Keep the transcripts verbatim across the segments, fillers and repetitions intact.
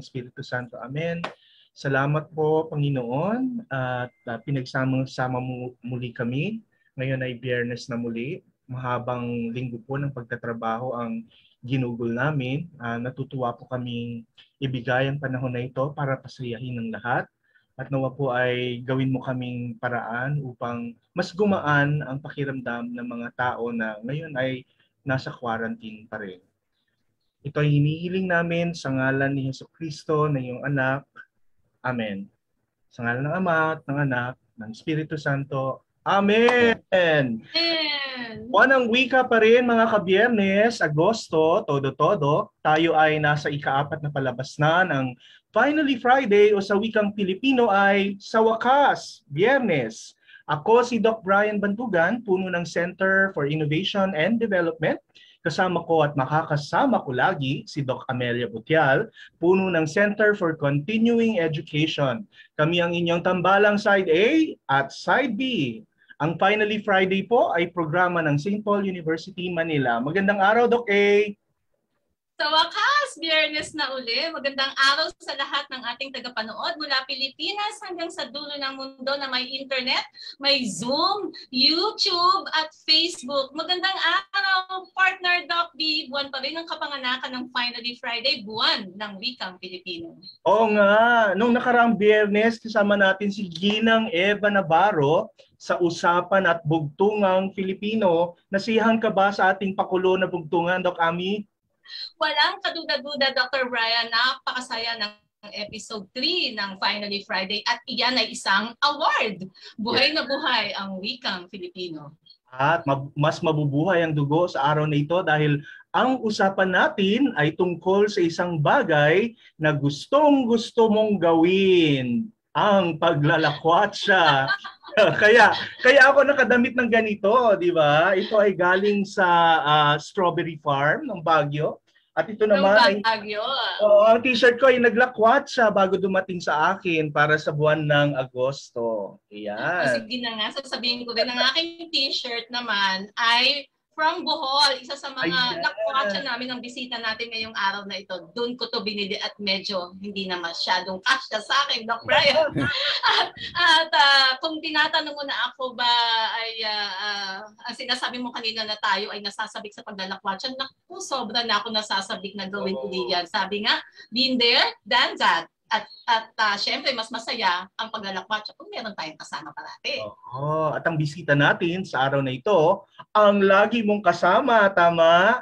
Espiritu Santo. Amen. Salamat po, Panginoon, at uh, pinagsama-sama mo muli kami. Ngayon ay Biyernes na muli. Mahabang linggo po ng pagtatrabaho ang ginugol namin. Uh, natutuwa po kaming ibigay ang panahon na ito para pasayahin ng lahat. At nawa po ay gawin mo kaming paraan upang mas gumaan ang pakiramdam ng mga tao na ngayon ay nasa quarantine pa rin. Ito ay hinihiling namin sa ngalan ni Jesucristo na iyong anak. Amen. Sa ngalan ng Ama at ng Anak, ng Espiritu Santo. Amen! Amen! Buwanang wika pa rin mga kabiyernes, Agosto, todo-todo. Tayo ay nasa ikaapat na palabas na ng Finally Friday o sa wikang Pilipino ay Sa Wakas, Biyernes. Ako si Doc Brian Bantugan, puno ng Center for Innovation and Development. Kasama ko at makakasama ko lagi si Doc Amelia Butial, puno ng Center for Continuing Education. Kami ang inyong tambalang Side A at Side B. Ang Finally Friday po ay programa ng Saint Paul University, Manila. Magandang araw, Doc A! Sa wakas, Biyernes na uli. Magandang araw sa lahat ng ating tagapanood mula Pilipinas hanggang sa dulo ng mundo na may internet, may Zoom, YouTube at Facebook. Magandang araw, partner Doc B. Buwan pa rin ang kapanganakan ng Finally Friday, buwan ng wikang Pilipino. Oo nga, nung nakaraang Biyernes kasama natin si Ginang Eva Navarro sa Usapan at Bugtungang Filipino. Nasiyahan ka ba sa ating pakulo na bugtungan, Doc Ami? Walang kaduda-duda, Doctor Brian, napakasaya ng episode three ng Finally Friday at iyan ay isang award. Buhay na buhay ang wikang Filipino. At mas mabubuhay ang dugo sa araw na ito dahil ang usapan natin ay tungkol sa isang bagay na gustong-gusto mong gawin, ang paglalakwatsa. kaya kaya ako nakadamit ng ganito, di ba? Ito ay galing sa uh, Strawberry Farm ng Baguio. At ito naman ay oh, ang t-shirt ko ay naglakwatsa bago dumating sa akin para sa buwan ng Agosto. Ayan. Sige na nga, sasabihin ko din ang aking t-shirt naman ay from Bohol, isa sa mga nakwatsa namin ng bisita natin ngayong araw na ito. Doon ko to binili at medyo hindi na masyadong kasya sa akin, Doc Brian. at at uh, kung tinatanong mo na ako ba ay uh, uh, ang sinasabi mo kanina na tayo ay nasasabik sa paglalakwatsa, naku, sobra na ako nasasabik na gawin ko yan. Sabi nga, been there, done that. At, at uh, syempre, mas masaya ang paglalakwatsa kung meron tayong kasama parati. Oo, at ang bisita natin sa araw na ito, ang lagi mong kasama, tama?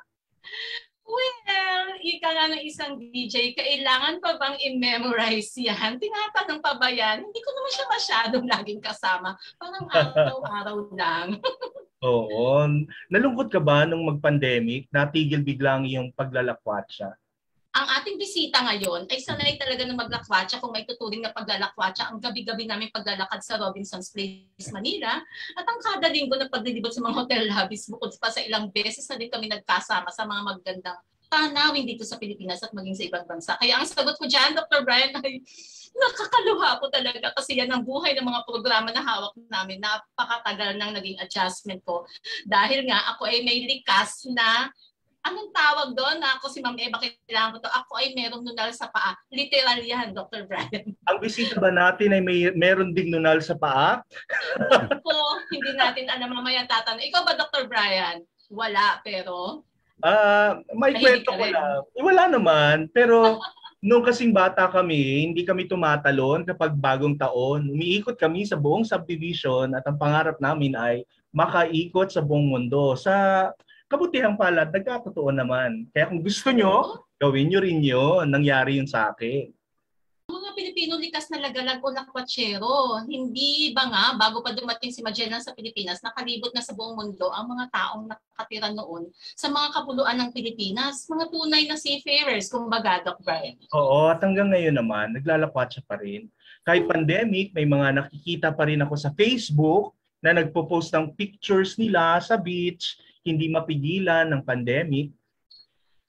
Well, ika nga ng isang D J, kailangan pa bang i-memorize yan? Tinatanong pa ba yan? Hindi ko naman siya masyadong laging kasama. Parang araw-araw lang. Oo. Nalungkot ka ba nung mag-pandemic? Natigil biglang yung paglalakwatsa? Ang ating bisita ngayon ay sanay talaga ng maglakwatsa kung may tuturing na paglalakwatsa ang gabi-gabi namin paglalakad sa Robinson's Place, Manila at ang kada linggo na paglilibot sa mga hotel lobbies bukod pa sa ilang beses na din kami nagkasama sa mga magandang tanawin dito sa Pilipinas at maging sa ibang bansa. Kaya ang sagot ko dyan, Doctor Brian, ay nakakaluha po talaga kasi yan ang buhay ng mga programa na hawak namin. Napakatagal nang naging adjustment ko dahil nga ako ay may likas na anong tawag doon na ako si Ma'am Eva, kailangan ko to. Ako ay merong nunal sa paa. Literal yan, Doctor Brian. Ang bisita ba natin ay may meron ding nunal sa paa? Ako, hindi natin alam, mamaya tatanong. Ikaw ba, Doctor Brian? Wala, pero... Ah, uh, may kwento ko lang. Eh, wala naman, pero nung kasing bata kami, hindi kami tumatalon kapag bagong taon. Umiikot kami sa buong subdivision at ang pangarap namin ay makaikot sa buong mundo. Sa kabutihang palad, nagkatotoo naman. Kaya kung gusto nyo, gawin nyo rin yun. Nangyari yun sa akin. Mga Pilipino likas na lagalag o lakwatsero. Hindi ba nga, bago pa dumating si Magellan sa Pilipinas, nakalibot na sa buong mundo ang mga taong nakatira noon sa mga kapuluan ng Pilipinas. Mga tunay na seafarers, kumbaga, Doc Brian. Oo, at hanggang ngayon naman, naglalakwatsa pa rin. Kahit pandemic, may mga nakikita pa rin ako sa Facebook na nagpo-post ng pictures nila sa beach, hindi mapigilan ng pandemic.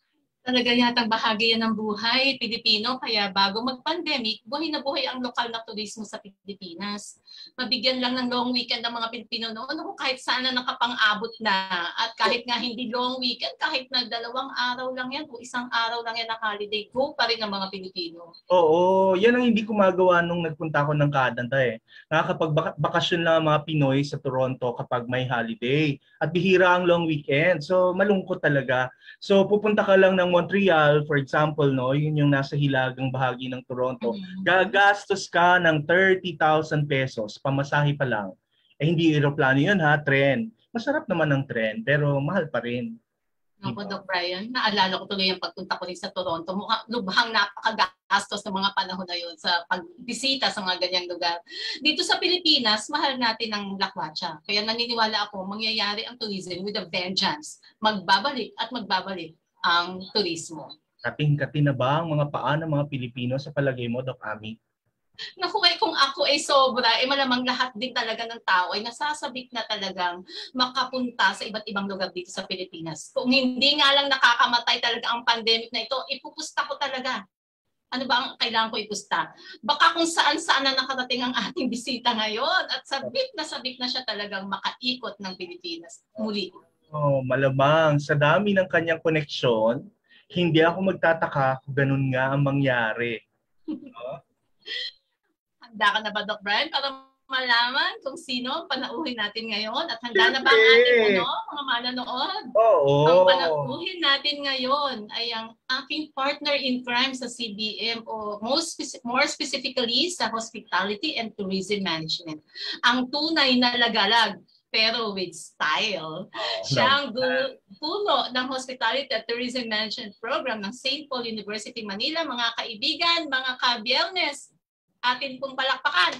Talaga yatang bahagi yan ng buhay Pilipino, kaya bago mag-pandemic, buhay na buhay ang lokal na turismo sa Pilipinas. Mabigyan lang ng long weekend ang mga Pilipino noon, kung kahit saan na nakapang-abot na, at kahit nga hindi long weekend, kahit na dalawang araw lang yan o isang araw lang yan na holiday, go pa rin ang mga Pilipino. Oo, yan ang hindi ko magawa nung nagpunta ako ng Canada eh. Nakakapag-bakasyon lang ang mga Pinoy sa Toronto kapag may holiday at bihira ang long weekend. So malungkot talaga. So pupunta ka lang ng Montreal, for example, no, yun yung nasa hilagang bahagi ng Toronto. Mm-hmm. Gagastos ka ng thirty thousand pesos, pamasahe pa lang. Eh hindi eroplano yun ha, tren. Masarap naman ang tren, pero mahal pa rin. Ako, Doc Brian, naalala ko tuloy yung pagpunta ko rin sa Toronto. Mukhang lubhang napakagastos ng mga panahon na yun sa pagbisita sa mga ganyang lugar. Dito sa Pilipinas, mahal natin ang lakwatsa. Kaya naniniwala ako, mangyayari ang tourism with a vengeance. Magbabalik at magbabalik ang turismo. Kating-kati na ba ang mga paa ng mga Pilipino sa palagay mo, Doc Ami? Naku, eh, kung ako ay sobra, eh malamang lahat din talaga ng tao ay nasasabik na talagang makapunta sa iba't ibang lugar dito sa Pilipinas. Kung hindi nga lang nakakamatay talaga ang pandemic na ito, ipupusta ko talaga. Ano ba ang kailangan ko ipusta? Baka kung saan-saan na nakarating ang ating bisita ngayon at sabik na sabik na siya talagang makaikot ng Pilipinas. Muli. Oh, malamang sa dami ng kanyang koneksyon, hindi ako magtataka kung ganun nga ang mangyari. No? Handa ka na ba, Doc Brian, para malaman kung sino panauhin natin ngayon? At handa na ba ang ating ano, mga mananood? Oo. Ang panauhin natin ngayon ay ang aking partner in crime sa C B M o most speci- more specifically sa Hospitality and Tourism Management. Ang tunay na lagalag pero with style. Siya ang puno ng Hospitality at Tourism Management Program ng Saint Paul University, Manila. Mga kaibigan, mga ka-Biyernes, atin pong palakpakan.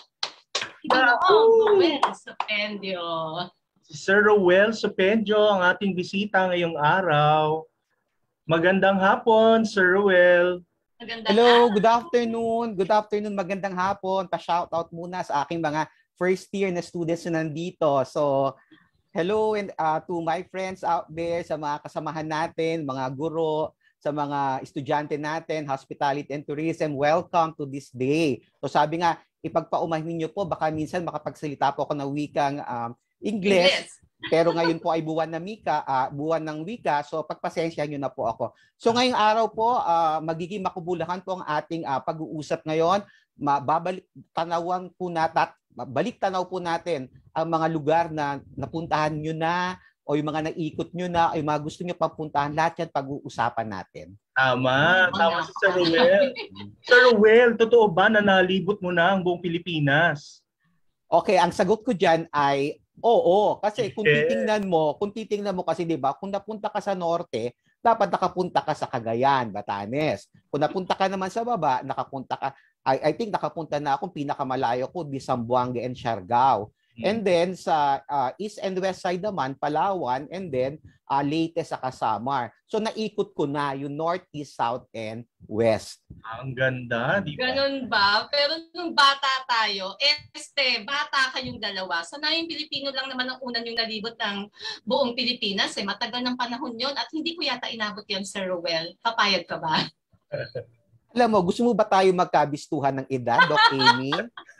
Ginoong Rowel Sopendio. Si Sir Rowel Sopendio ang ating bisita ngayong araw. Magandang hapon, Sir Rowel. Magandang Hello, araw. good afternoon. Good afternoon, magandang hapon. Pa-shoutout muna sa aking mga first year na students na nandito. So, hello and uh, to my friends out there, sa mga kasamahan natin, mga guro, sa mga estudyante natin, hospitality and tourism, welcome to this day. So sabi nga, ipagpaumahin niyo po, baka minsan makapagsalita po ako ng wikang um, English, English, pero ngayon po ay buwan na mika, uh, buwan ng wika, so pagpasensya niyo na po ako. So ngayong araw po, uh, magiging makubulahan po ang ating uh, pag-uusap ngayon. Mababalik tanawan po natin, balik tanaw po natin ang mga lugar na napuntahan niyo na, o yung mga naikot nyo na, o yung mga gusto nyo papuntahan, lahat yan pag-uusapan natin. Tama, tama si Sir Rowel. Sir Rowel, totoo ba na nalibot mo na ang buong Pilipinas? Okay, ang sagot ko dyan ay oo. Kasi kung titingnan mo, kung titingnan mo kasi, di ba, kung napunta ka sa norte, dapat nakapunta ka sa Cagayan, Batanes. Kung napunta ka naman sa baba, nakapunta ka, I, I think nakapunta na akong pinakamalayo ko, di Zamboanga and Siargao. And then sa uh, east and west side naman, Palawan, and then uh, Leyte sa Casamar. So naikot ko na yung north, east, south, and west. Ang ganda, di ba? Ganun ba? Pero nung bata tayo, este, bata kayong dalawa. Sanayang Pilipino lang naman ang unang yung nalibot ng buong Pilipinas. Eh. Matagal ng panahon yon at hindi ko yata inabot yan, Sir Rowel. Papayag ka ba? Alam mo, gusto mo ba tayo magkabistuhan ng edad, Doc Amy?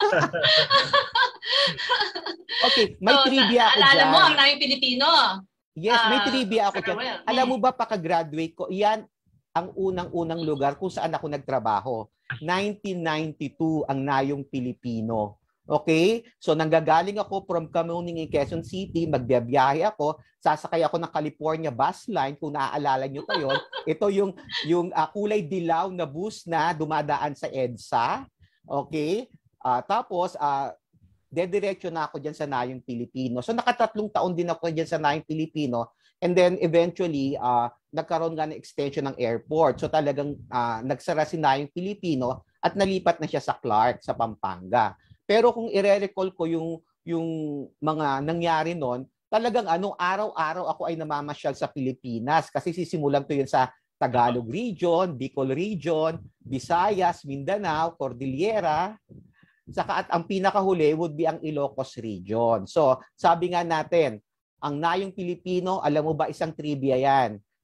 Okay, may so, trivia ako dyan. Alala mo, ang namin Pilipino. Yes, may uh, trivia ako dyan. Well. Alam mo ba, pagka-graduate ko, yan ang unang-unang lugar kung saan ako nagtrabaho. nineteen ninety-two ang Nayong Pilipino. Okay? So, nanggagaling ako from Kamuning in Quezon City, magbiyabiyahe ako, sasakay ako ng California bus line, kung naaalala nyo pa yun. Ito yung, yung uh, kulay dilaw na bus na dumadaan sa EDSA. Okay? Uh, tapos, uh, dediretso na ako dyan sa Nayong Pilipino. So, nakatatlong taon din ako dyan sa Nayong Pilipino. And then, eventually, uh, nagkaroon nga ng extension ng airport. So, talagang uh, nagsara si Nayong Pilipino at nalipat na siya sa Clark, sa Pampanga. Pero kung i-recall ko yung, yung mga nangyari noon, talagang ano, araw-araw ako ay namamasyal sa Pilipinas. Kasi sisimulan to yun sa Tagalog Region, Bicol Region, Visayas, Mindanao, Cordillera. Saka at ang pinakahuli would be ang Ilocos Region. So, sabi nga natin, ang Nayong Pilipino, alam mo ba isang trivia yan?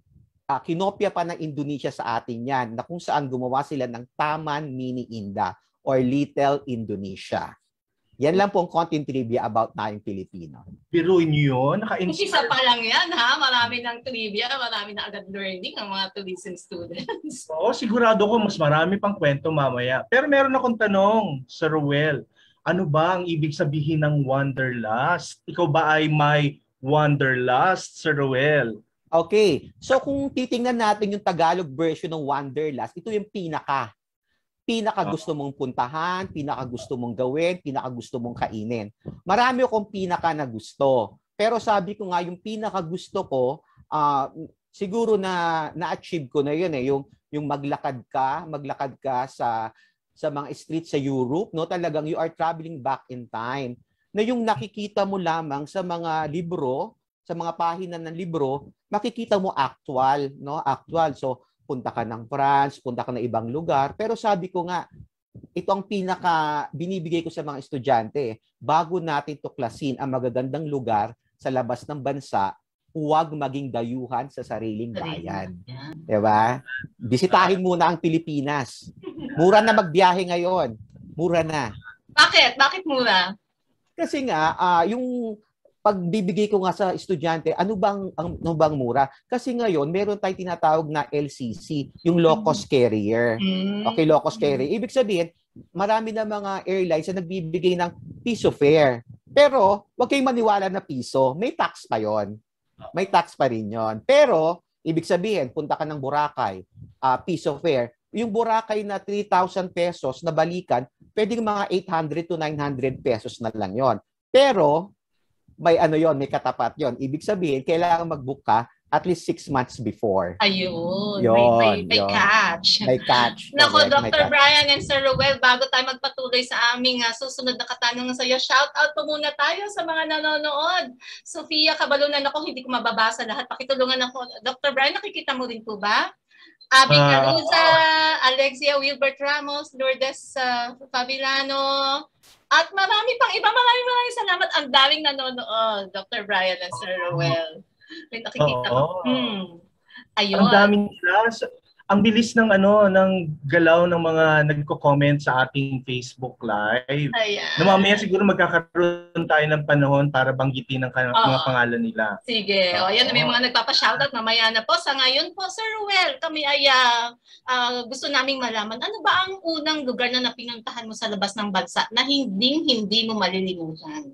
uh, kinopya pa ng Indonesia sa atin yan, na kung saan gumawa sila ng Taman Mini India or Little Indonesia. Yan lang po ang content trivia about tayong Pilipino. Biruin nyo yun? Isa pa lang yan, ha? Marami ng trivia, marami na agad learning ang mga tourism students. Oo, sigurado ko mas marami pang kwento mamaya. Pero meron akong tanong, Sir Ruel. Ano ba ang ibig sabihin ng wanderlust? Ikaw ba ay may wanderlust, Sir Ruel? Okay. So kung titingnan natin yung Tagalog version ng wanderlust, ito yung pinaka. Pinaka gusto mong puntahan, pinaka gusto mong gawin, pinaka gusto mong kainin. Marami akong pinaka na gusto. Pero sabi ko nga, yung pinaka gusto ko, uh, siguro na na-achieve ko na yun eh, yung, yung maglakad ka, maglakad ka sa sa mga streets sa Europe, no? Talagang you are traveling back in time. Na yung nakikita mo lamang sa mga libro, sa mga pahina ng libro, makikita mo actual, no? Actual. So, punta ka ng France, punta ka ng ibang lugar. Pero sabi ko nga, ito ang pinaka binibigay ko sa mga estudyante. Bago natin tuklasin ang magagandang lugar sa labas ng bansa, huwag maging dayuhan sa sariling bayan. Diba? Bisitahin muna ang Pilipinas. Mura na magbiyahe ngayon. Mura na. Bakit? Bakit mura? Kasi nga, uh, yung pagbibigay ko nga sa estudyante, ano bang, ano bang mura? Kasi ngayon, meron tayong tinatawag na L C C, yung low-cost carrier. Okay, low-cost carrier. Ibig sabihin, marami na mga airlines na nagbibigay ng piso fare. Pero, huwag kayong maniwala na piso. May tax pa yon. May tax pa rin yon. Pero, ibig sabihin, punta ka ng Boracay, uh, piso fare. Yung Boracay na three thousand pesos na balikan, pwedeng mga eight hundred to nine hundred pesos na lang yon. Pero, may ano yon, may katapat yon. Ibig sabihin, kailangan mag-book ka at least six months before. Ayun. Yun, may, may, may yun. catch. May catch. Nako, Correct, Doctor Brian and Sir Ruel, bago tayo magpatuloy sa aming uh, susunod na katanungan sa iyo, shout out po muna tayo sa mga nanonood. Sofia Cabalunan, ako hindi ko mababasa lahat. Pakitulungan ako. Doctor Brian, nakikita mo rin po ba? Abby uh, Caruza, Alexia Wilbert Ramos, Lourdes uh, Fabilano, at marami pang iba. Maraming maraming salamat. Ang daming nanonood, Doctor Brian and Sir Ruel. May nakikita ko. Hmm. Ayun. Ang daming class. Ang bilis ng ano ng galaw ng mga nagko-comment sa ating Facebook Live. Ayan. Na mamaya siguro magkakaroon tayo ng panahon para banggitin ang kan- mga pangalan nila. Sige. O, ayan, may mga nagpapa-shoutout mamaya na po. Sa ngayon po, Sir Ruel, kami ay uh, uh, gusto naming malaman, ano ba ang unang lugar na napinuntahan mo sa labas ng bansa na hindi hindi mo malilimutan?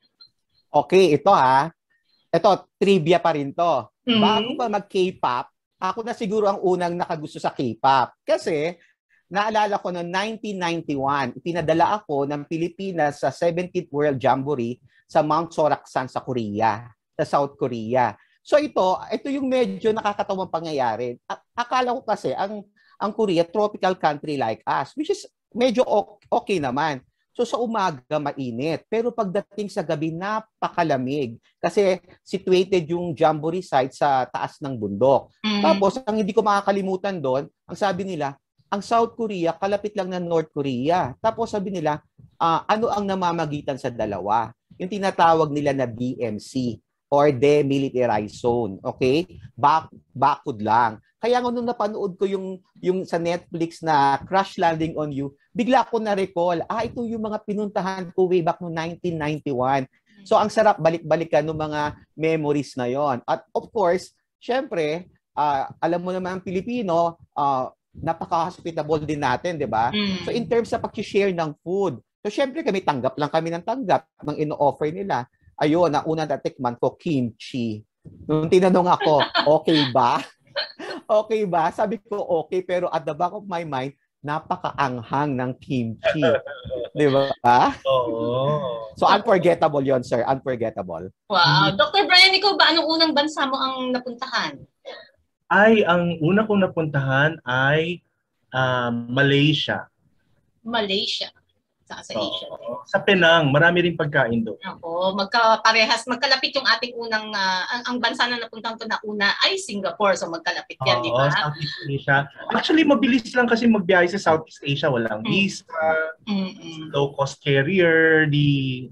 Okay, ito ha. Ito, trivia pa rin to. Mm-hmm. Bago pa mag-K-pop, ako na siguro ang unang nakagusto sa K-pop. Kasi, naalala ko noong nineteen ninety-one, ipinadala ako ng Pilipinas sa seventeenth World Jamboree sa Mount Soraksan sa Korea, sa South Korea. So ito, ito yung medyo nakakatawang pangyayari. Akala ko kasi, ang, ang Korea, tropical country like us, which is medyo okay naman. So sa umaga mainit, pero pagdating sa gabi napakalamig kasi situated yung Jamboree site sa taas ng bundok. Mm. Tapos ang hindi ko makakalimutan doon, ang sabi nila, ang South Korea kalapit lang ng North Korea. Tapos sabi nila, uh, ano ang namamagitan sa dalawa? Yung tinatawag nila na D M C or Demilitarized Zone, okay? Back bakod lang. Kaya nung napanood ko yung yung sa Netflix na Crash Landing on You, bigla ko na-recall, ah, ito yung mga pinuntahan ko way back noong nineteen ninety-one. So, ang sarap balik-balikan ng mga memories na yon. At of course, syempre, uh, alam mo naman ang Pilipino, uh, napaka-hospitable din natin, di ba? Mm. So, in terms sa pag-share ng food, so syempre kami tanggap lang kami ng tanggap ng ino-offer nila. Ayun, na unang natikman ko, kimchi. Nung tinanong ako, okay ba? Okay ba? Sabi ko okay, pero at the back of my mind, napakaanghang ng kimchi. Di ba? Oo. So unforgettable yon, sir. Unforgettable. Wow. Doctor Brian, ikaw ba anong unang bansa mo ang napuntahan? Ay, ang una kong napuntahan ay um, Malaysia. Malaysia. Sa, sa Asia. Oo. Sa Penang, marami rin pagkain doon. Ako, magkaparehas, magkalapit yung ating unang, uh, ang, ang bansa na napuntahan ko na una ay Singapore. So magkalapit yan, di ba? Oo, Southeast Asia. Actually, mabilis lang kasi magbiyahe sa Southeast Asia. Walang visa, mm. low-cost carrier, di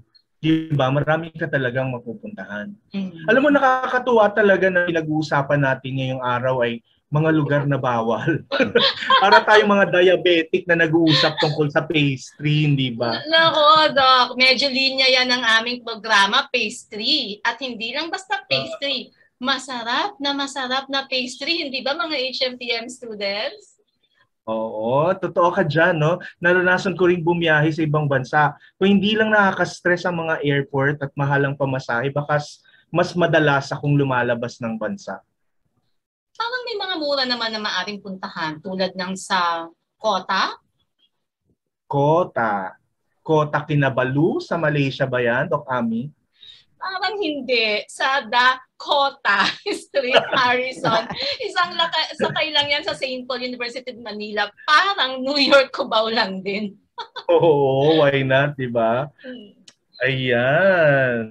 Di ba? Marami ka talagang mapupuntahan. Mm. Alam mo, nakakatuwa talaga na pinag-uusapan natin ngayong araw ay mga lugar na bawal. Para tayong mga diabetic na nag-uusap tungkol sa pastry, hindi ba? Nako, Doc. Medyo linya yan ng aming programa, pastry. At hindi lang basta pastry. Masarap na masarap na pastry. Hindi ba mga H M T M students? Oo, totoo ka dyan, no? Naranasan ko rin bumiyahe sa ibang bansa. Kung hindi lang nakaka-stress ang mga airport at mahalang pamasahe, baka mas madalas akong lumalabas ng bansa. Parang may mga mura naman na maaring puntahan tulad ng sa Kota. Kota. Kota Kinabalu sa Malaysia ba yan, Doc Ami? Parang hindi. Sa Dakota Street, Harrison. Isang laka- sakay lang yan sa Saint Paul University of Manila. Parang New York, Cubao lang din. Oo, why not, di ba? Ayan.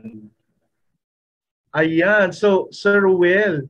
Ayan. So, Sir Will.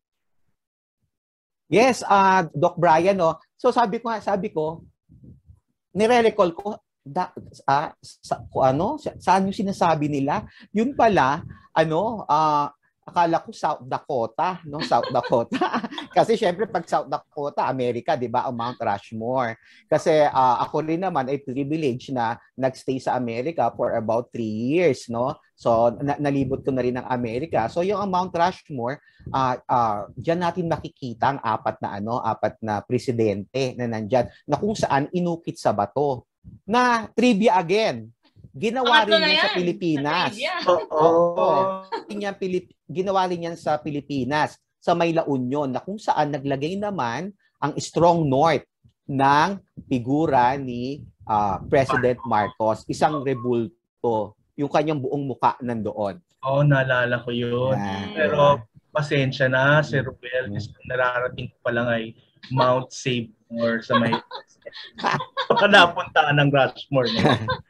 Yes, uh, Doc Brian, no? So sabi ko, sabi ko, nire-recall ko, da, uh, sa, ano, saan yung sinasabi nila? Yun pala, ano, uh, akala ko South Dakota, no? South Dakota. Kasi syempre pag South Dakota, Amerika, 'di ba, ang Mount Rushmore. Kasi uh, ako rin naman ay privilege na nagstay sa Amerika for about three years, no? So na- nalibot ko na rin ang Amerika. So yung Mount Rushmore, uh, uh, diyan natin makikita ang apat na ano, apat na presidente na nandiyan na kung saan inukit sa bato. Na trivia again. Ginawa rin yan sa Pilipinas. Oo. Yan, Pilip, ginawa rin yan sa Pilipinas, sa may La Union, na kung saan naglagay naman ang strong north ng figura ni uh, President Marcos. Isang rebulto. Yung kanyang buong muka nandoon. Oo, oh, naalala ko yun. Yeah. Pero pasensya na, Sir Ruel, kasi nararating ko pa lang ay Mount Seymour sa may baka napuntaan ng Rushmore. No?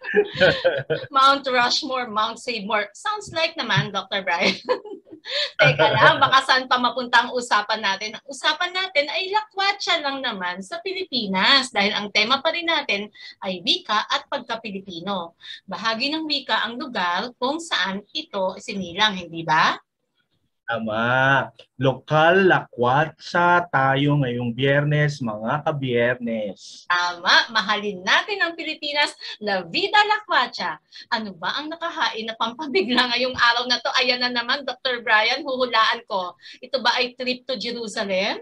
Mount Rushmore, Mount Seymour. Sounds like naman, Doctor Brian. Teka lang, baka saan pa mapunta ang usapan natin. Ang usapan natin ay lakwatsa lang naman sa Pilipinas dahil ang tema pa rin natin ay wika at pagka-Pilipino. Bahagi ng wika ang lugar kung saan ito sinilang, hindi ba? Tama. Lokal lakwatsa tayo ngayong Biyernes, mga ka-Biyernes. Tama. Mahalin natin ang Pilipinas. La vida lakwatsa. Ano ba ang nakahain na pampabigla ngayong araw na to? Ayan na naman, Doctor Brian, huhulaan ko. Ito ba ay trip to Jerusalem?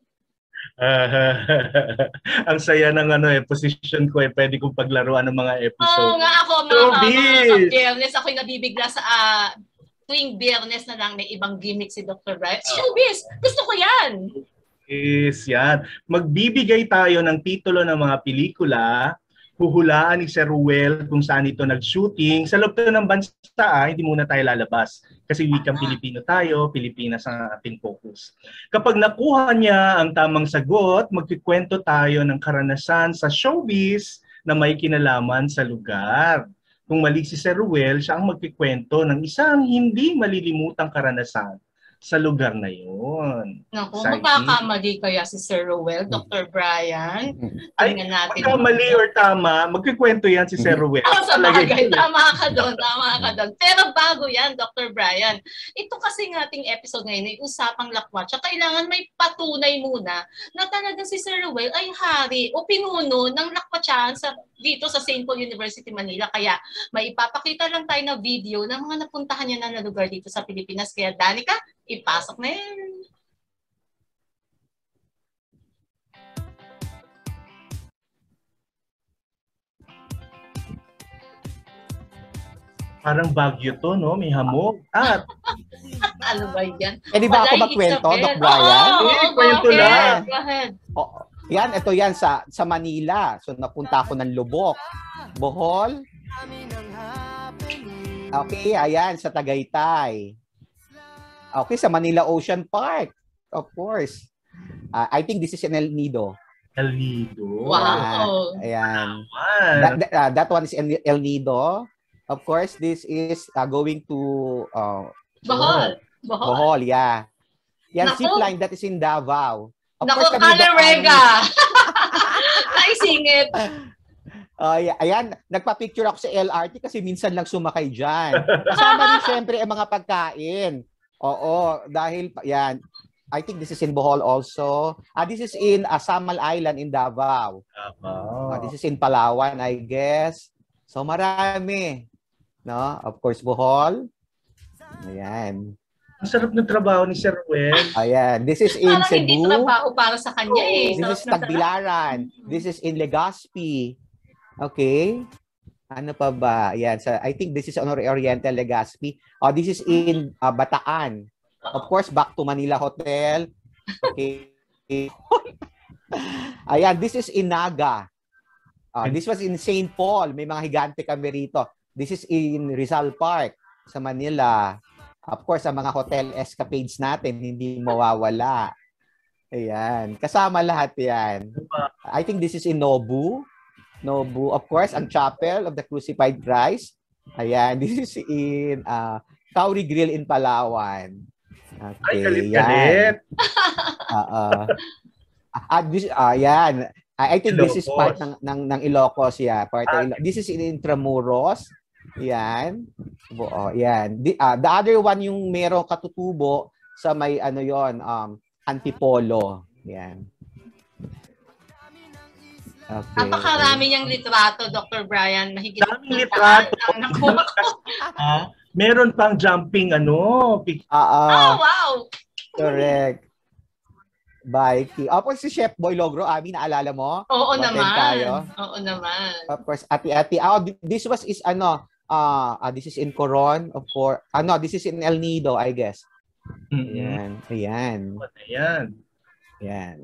Uh, ang saya ng ano eh, position ko eh, pwede kong paglaruan ng mga episode. Oo nga ako, mga, so, mga ka-Biyernes, ako'y nabibigla sa... Uh, tuwing Biyernes na lang may ibang gimmick si Doctor Brian. Showbiz! Gusto ko yan! Yes, yan. Magbibigay tayo ng titulo ng mga pelikula, huhulaan ni Sir Ruel kung saan ito nag-shooting. Sa loob ng bansa, ah, hindi muna tayo lalabas. Kasi wikang Pilipino tayo, Pilipinas ang ating focus. Kapag nakuha niya ang tamang sagot, magkikwento tayo ng karanasan sa showbiz na may kinalaman sa lugar. Kung mali si Sir Ruel, siya ang magkikwento ng isang hindi malilimutang karanasan sa lugar na yun. Naku, magkakamali kaya si Sir Ruel, Doctor Brian? Ay, magkamali or tama, magkikwento yan si Sir Ruel. Oh, sa bagay, tama ka doon, tama ka doon. Pero bago yan, Doctor Brian, ito kasi ng ating episode ngayon ay usapang lakwatsa. Kailangan may patunay muna na talagang si Sir Ruel ay hari o pinuno ng lakwatsaan sa dito sa Saint Paul University, Manila. Kaya may ipapakita lang tayo na video ng mga napuntahan niya na lugar dito sa Pilipinas. Kaya Danica, ipasok na yan. Parang Baguio to, no? May hamog. At ano ba yan? Eh, di ba ako magkwento, Doc Brian? Oo, eh, kwento lang. Go ahead. Oh, yan, ito yan sa sa Manila. So napunta ako ng Lubok, Bohol. Okay, ayan sa Tagaytay. Okay, sa Manila Ocean Park. Of course. Uh, I think this is in El Nido. El Nido. Wow. Uh, ayan. That, that, uh, that one is in El Nido. Of course, this is uh, going to uh, Bohol. Bohol. Bohol, yeah. Yan, zipline that is in Davao. Of Naku, course, Calarega! Naisingit. Ay, ayan, nagpa-picture ako sa L R T kasi minsan lang sumakay dyan. Kasama rin syempre ang mga pagkain. Oo, dahil, yan, I think this is in Bohol also. Ah, this is in uh, Samal Island in Davao. Ah, this is in Palawan, I guess. So marami. No? Of course, Bohol. Ayan. Ang sarap ng trabaho ni Sir Ruel. Ayan. This is in Parang Cebu. hindi trabaho para sa kanya eh. This Sarap is na sarap. Tagbilaran. This is in Legazpi. Okay. Ano pa ba? Ayan. So, I think this is on Oriental Legazpi. Oh, this is in uh, Bataan. Of course, back to Manila Hotel. Okay. Ayan. This is in Naga. Uh, this was in Saint Paul. May mga higante kami rito. This is in Rizal Park sa Manila. Of course, ang mga hotel escapades natin, hindi mawawala. Ayan. Kasama lahat yan. I think this is in Nobu. Nobu. Of course, ang Chapel of the Crucified Christ. Ayan. This is in uh, Kauri Grill in Palawan. Okay. Ay, galit-galit. Uh, uh, this, uh, yan. I, I think Ilocos. This is part ng, ng, ng Ilocos. Yeah. Part ah. Ilo- this is in Intramuros. Yan. Oh, yan. The, uh, the other one yung merong katutubo sa may ano yon um Antipolo. Yan. Okay. Napakarami niyang litrato, Doctor Brian. Mahigit daming litrato. Ang nakuha ko. Ah, meron pang jumping ano. Ah, uh, oh, wow. Correct. Bike. Opo, si Chef Boy Logro, Ami, naalala mo? Oo Baten naman. Tayo. Oo naman. Of course, ati-ati. Oh, this was is ano, uh, uh, this is in Coron, of course. Ano, this is in El Nido, I guess. Mm-hmm. Ayan. Ayan. Ayan. Ayan.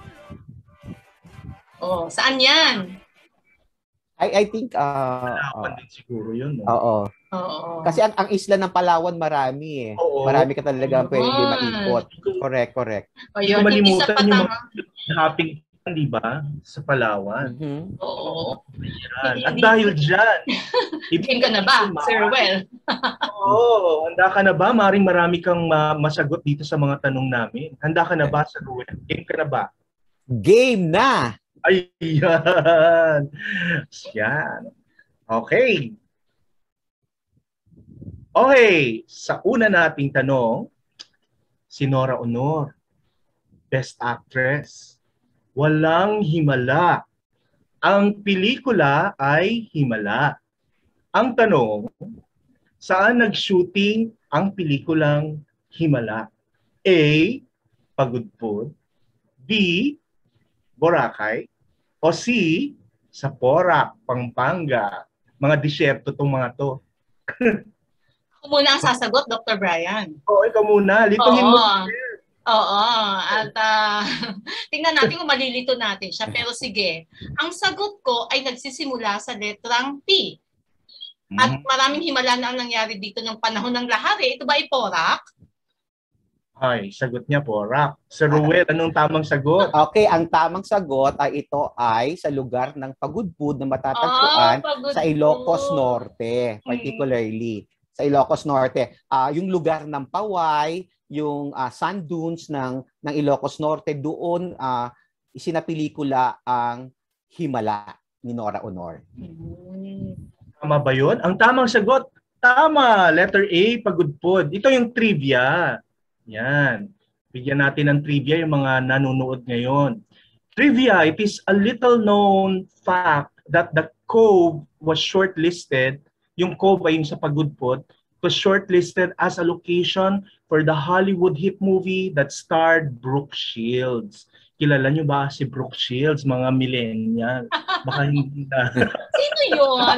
Oh, saan yan? I I think uh, Palawan uh, din siguro yun. No? Oo. Oo. Kasi ang, ang isla ng Palawan marami eh. Oo. Marami ka talaga pwede Oo. maikot. Correct, correct. O yun, hindi hindi sa malimutan yung patama. mga hopping, di ba? Sa Palawan. Mm-hmm. Oo. Ayan. At dahil dyan, game ka na ba, Sir Ruel? Oo. Handa ka na ba? Maring marami kang ma- masagot dito sa mga tanong namin. Handa ka na ba, Sir Ruel? Game ka na ba? Game na! Ayan. Yan. Okay. Okay. Sa una nating tanong, si Nora Honor, Best Actress. Walang himala. Ang pelikula ay Himala. Ang tanong, saan nag-shooting ang pelikulang Himala? A. Pagudpud. B. Boracay. O C, sa Porac, Pampanga. Mga disyerto itong mga to. Ako muna ang sasagot, Doctor Brian. Oo, ikaw muna. Lituhin mo. Oo. At uh, tingnan natin kung malilito natin siya. Pero sige, ang sagot ko ay nagsisimula sa letrang P. At maraming himala na ang nangyari dito ng panahon ng lahari. Ito ba ay Porac? Ay, sagot niya Porac. Sir Ruel, anong tamang sagot? Okay, ang tamang sagot ay ito ay sa lugar ng Pagudpud na matatagpuan oh, sa Ilocos Norte, particularly. Hmm. Sa Ilocos Norte. Uh, yung lugar ng Paway, yung uh, sand dunes ng, ng Ilocos Norte, doon uh, isinapelikula ang Himala ni Nora Honor. Hmm. Tama ba yun? Ang tamang sagot, tama. Letter A, Pagudpud. Ito yung trivia. Yan. Bigyan natin ng trivia yung mga nanonood ngayon. Trivia, it is a little known fact that the Cove was shortlisted, yung Cove ay yung sa Pagudpud, was shortlisted as a location for the Hollywood hit movie that starred Brooke Shields. Kilala nyo ba si Brooke Shields, mga millennial? Baka hindi na. Sino yun?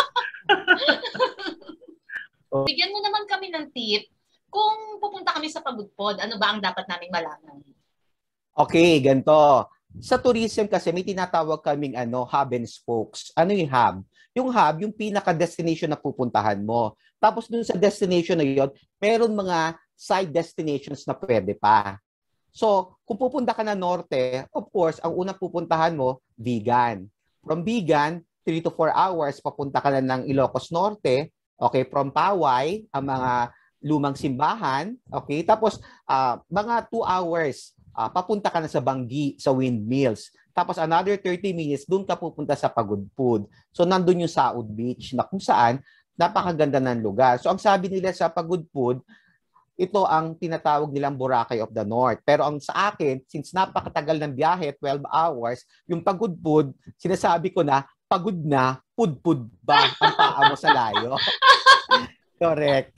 Bigyan mo naman kami ng tip. Kung pupunta kami sa Pagudpud, ano ba ang dapat naming malaman? Okay, ganito. Sa tourism kasi may tinatawag kaming ano, hub and spokes. Ano yung hub? Yung hub, yung pinaka-destination na pupuntahan mo. Tapos dun sa destination na yun, meron mga side destinations na pwede pa. So, kung pupunta ka na norte, of course, ang unang pupuntahan mo, Vigan. From Vigan, three to four hours, papunta ka na ng Ilocos Norte. Okay, from Paway, ang mga lumang simbahan, okay? Tapos, uh, mga two hours, uh, papunta ka na sa Banggi, sa windmills. tapos another thirty minutes, doon ka pupunta sa Pagudpud. So, nandun yung Saud Beach na kung saan napakaganda ng lugar. So, ang sabi nila sa Pagudpud, ito ang tinatawag nilang Boracay of the North. Pero ang sa akin, since napakatagal ng biyahe, twelve hours, yung Pagudpud, sinasabi ko na, pagod na, pudpud ba ang paa mo sa layo? Correct.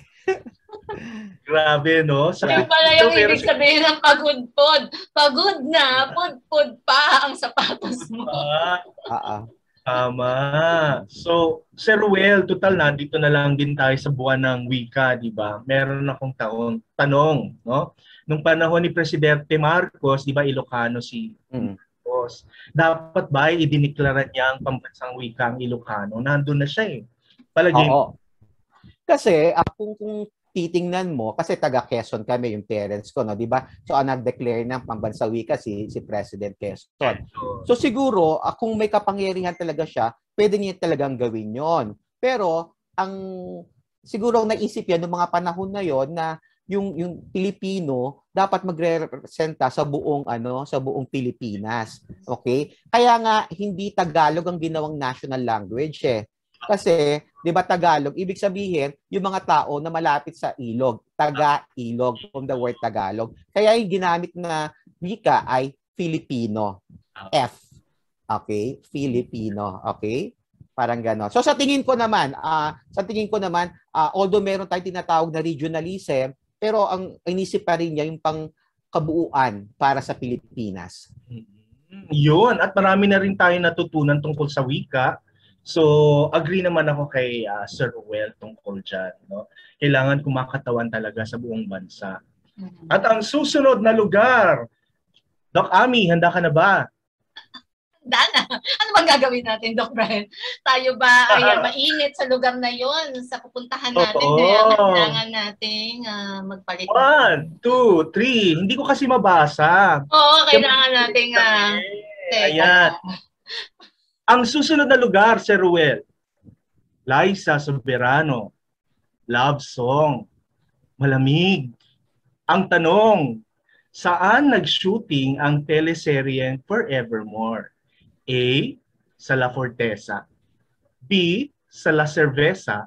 Grabe, no? Sa Yung pala yung ibig sabihin ng pagudpod. Pagod na, pudpud pa ang sapatos mo. Ah, Ah, tama. So, Sir Ruel, total na, dito na lang din tayo sa buwan ng wika, di ba? Meron akong taon, tanong, no? Nung panahon ni Presidente Marcos, di ba Ilocano si mm. Marcos, dapat ba idiniklara niya ang pambansang wika ang Ilocano? Nandun na siya eh. Palagay mo. Oo. Kasi uh, kung, kung titingnan mo, kasi taga Quezon kami, yung parents ko, no, di ba? So, ang nag-declare ng pambansang wika si, si President Quezon. So, siguro, uh, kung may kapangyarihan talaga siya, pwede niya talagang gawin yon. Pero, ang siguro ang naisip yan noong mga panahon na yon na yung yung Pilipino dapat magrepresenta sa buong ano sa buong Pilipinas. Okay? Kaya nga hindi Tagalog ang ginawang national language eh. Kasi 'di ba Tagalog, ibig sabihin yung mga tao na malapit sa ilog, taga-ilog from the word Tagalog. Kaya yung ginamit na wika ay Filipino. F. Okay? Filipino. Okay? Parang gano'n. So sa tingin ko naman, uh, sa tingin ko naman, uh, although meron tayong tinatawag na regionalism, pero ang inisip pa rin niya yung pang kabuuan para sa Pilipinas. Yun. At marami na rin tayo natutunan tungkol sa wika. So, agree naman ako kay uh, Sir Ruel tungkol dyan. No? Kailangan kumakatawan talaga sa buong bansa. At ang susunod na lugar, Doc Ami, handa ka na ba? Handa na. Ano bang gagawin natin, Doc Brian? Tayo ba ay uh, mainit sa lugar na yon sa pupuntahan natin? Oo. Kaya kailangan natin uh, magpalit. One, two, three. Hindi ko kasi mabasa. Oo, kailangan natin uh, ayan. Ang susunod na lugar, Sir Ruel, Liza Soberano, love song, malamig. Ang tanong, saan nag-shooting ang teleserye Forevermore? A. Sa La Forteza. B. Sa La Cerveza.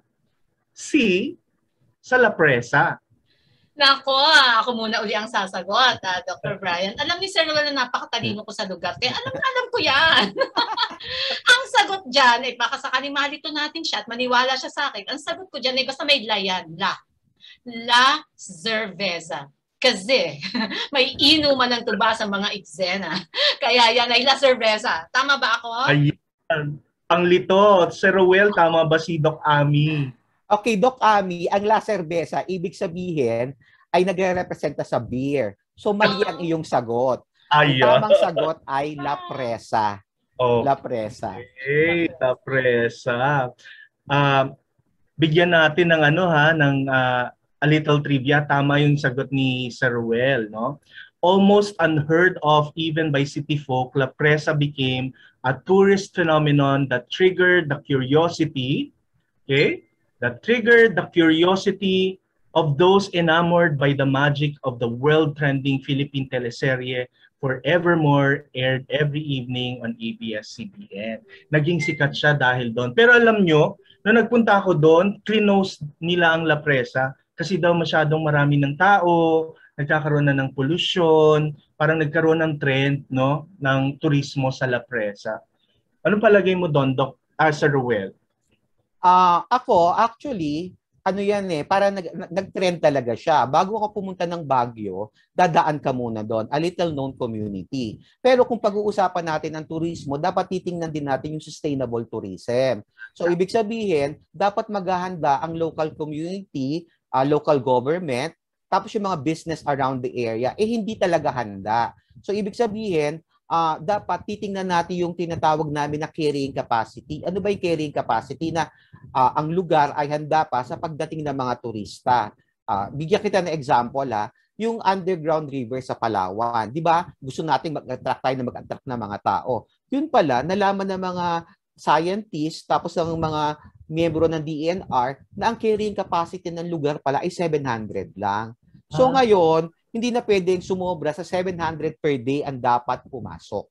C. Sa La Presa. Nako, ako muna uli ang sasagot, ah, Doctor Brian. Alam ni Sir Ruel na napakatalino ko sa lugar. Kaya alam, alam ko yan. Ang sagot dyan, eh, baka sakaling malito natin siya at maniwala siya sa akin. Ang sagot ko dyan, eh, basta may la yan. La. La Cerveza. Kasi may inuman ng tuba sa mga eksena. Kaya yan ay La Cerveza. Tama ba ako? Ayan. Ang lito. Sir Ruel, tama ba si Doc Ami? Okay, Doc Ami, ang La Cerveza, ibig sabihin, ay nagre-representa sa beer. So, mali ang iyong sagot. Ang tamang sagot ay La Presa. Oh. La Presa. Okay, La Presa. Uh, bigyan natin ng ano ha, ng uh, a little trivia. Tama yung sagot ni Sir Ruel, no? Almost unheard of even by city folk, La Presa became a tourist phenomenon that triggered the curiosity, okay? That triggered the curiosity of those enamored by the magic of the world-trending Philippine teleserye Forevermore, aired every evening on A B S C B N. Naging sikat siya dahil doon. Pero alam nyo, nung nagpunta ako doon, clinose nila ang La Presa kasi daw masyadong marami ng tao, nagkakaroon na ng pollution, parang nagkaroon ng trend, no, ng turismo sa La Presa. Ano palagay mo doon, Doc ah, Sir Ruel? Uh, ako, actually, ano yan eh, para nag, nag-trend talaga siya. Bago ka pumunta ng Baguio, dadaan ka muna doon, a little known community. Pero kung pag-uusapan natin ang turismo, dapat titingnan din natin yung sustainable tourism. So, ibig sabihin, dapat maghahanda ang local community, uh, local government, tapos yung mga business around the area, eh hindi talaga handa. So, ibig sabihin, Uh, dapat titingnan natin yung tinatawag namin na carrying capacity. Ano ba yung carrying capacity? Na uh, ang lugar ay handa pa sa pagdating ng mga turista. Uh, bigyan kita ng example, ha, yung underground river sa Palawan. Di ba? Gusto natin mag-attract tayo na mag-attract ng mga tao. Yun pala, nalaman ng mga scientists, tapos ng mga miyembro ng D N R, na ang carrying capacity ng lugar pala ay seven hundred lang. So ah. ngayon, hindi na pwedeng sumobra sa seven hundred per day ang dapat pumasok.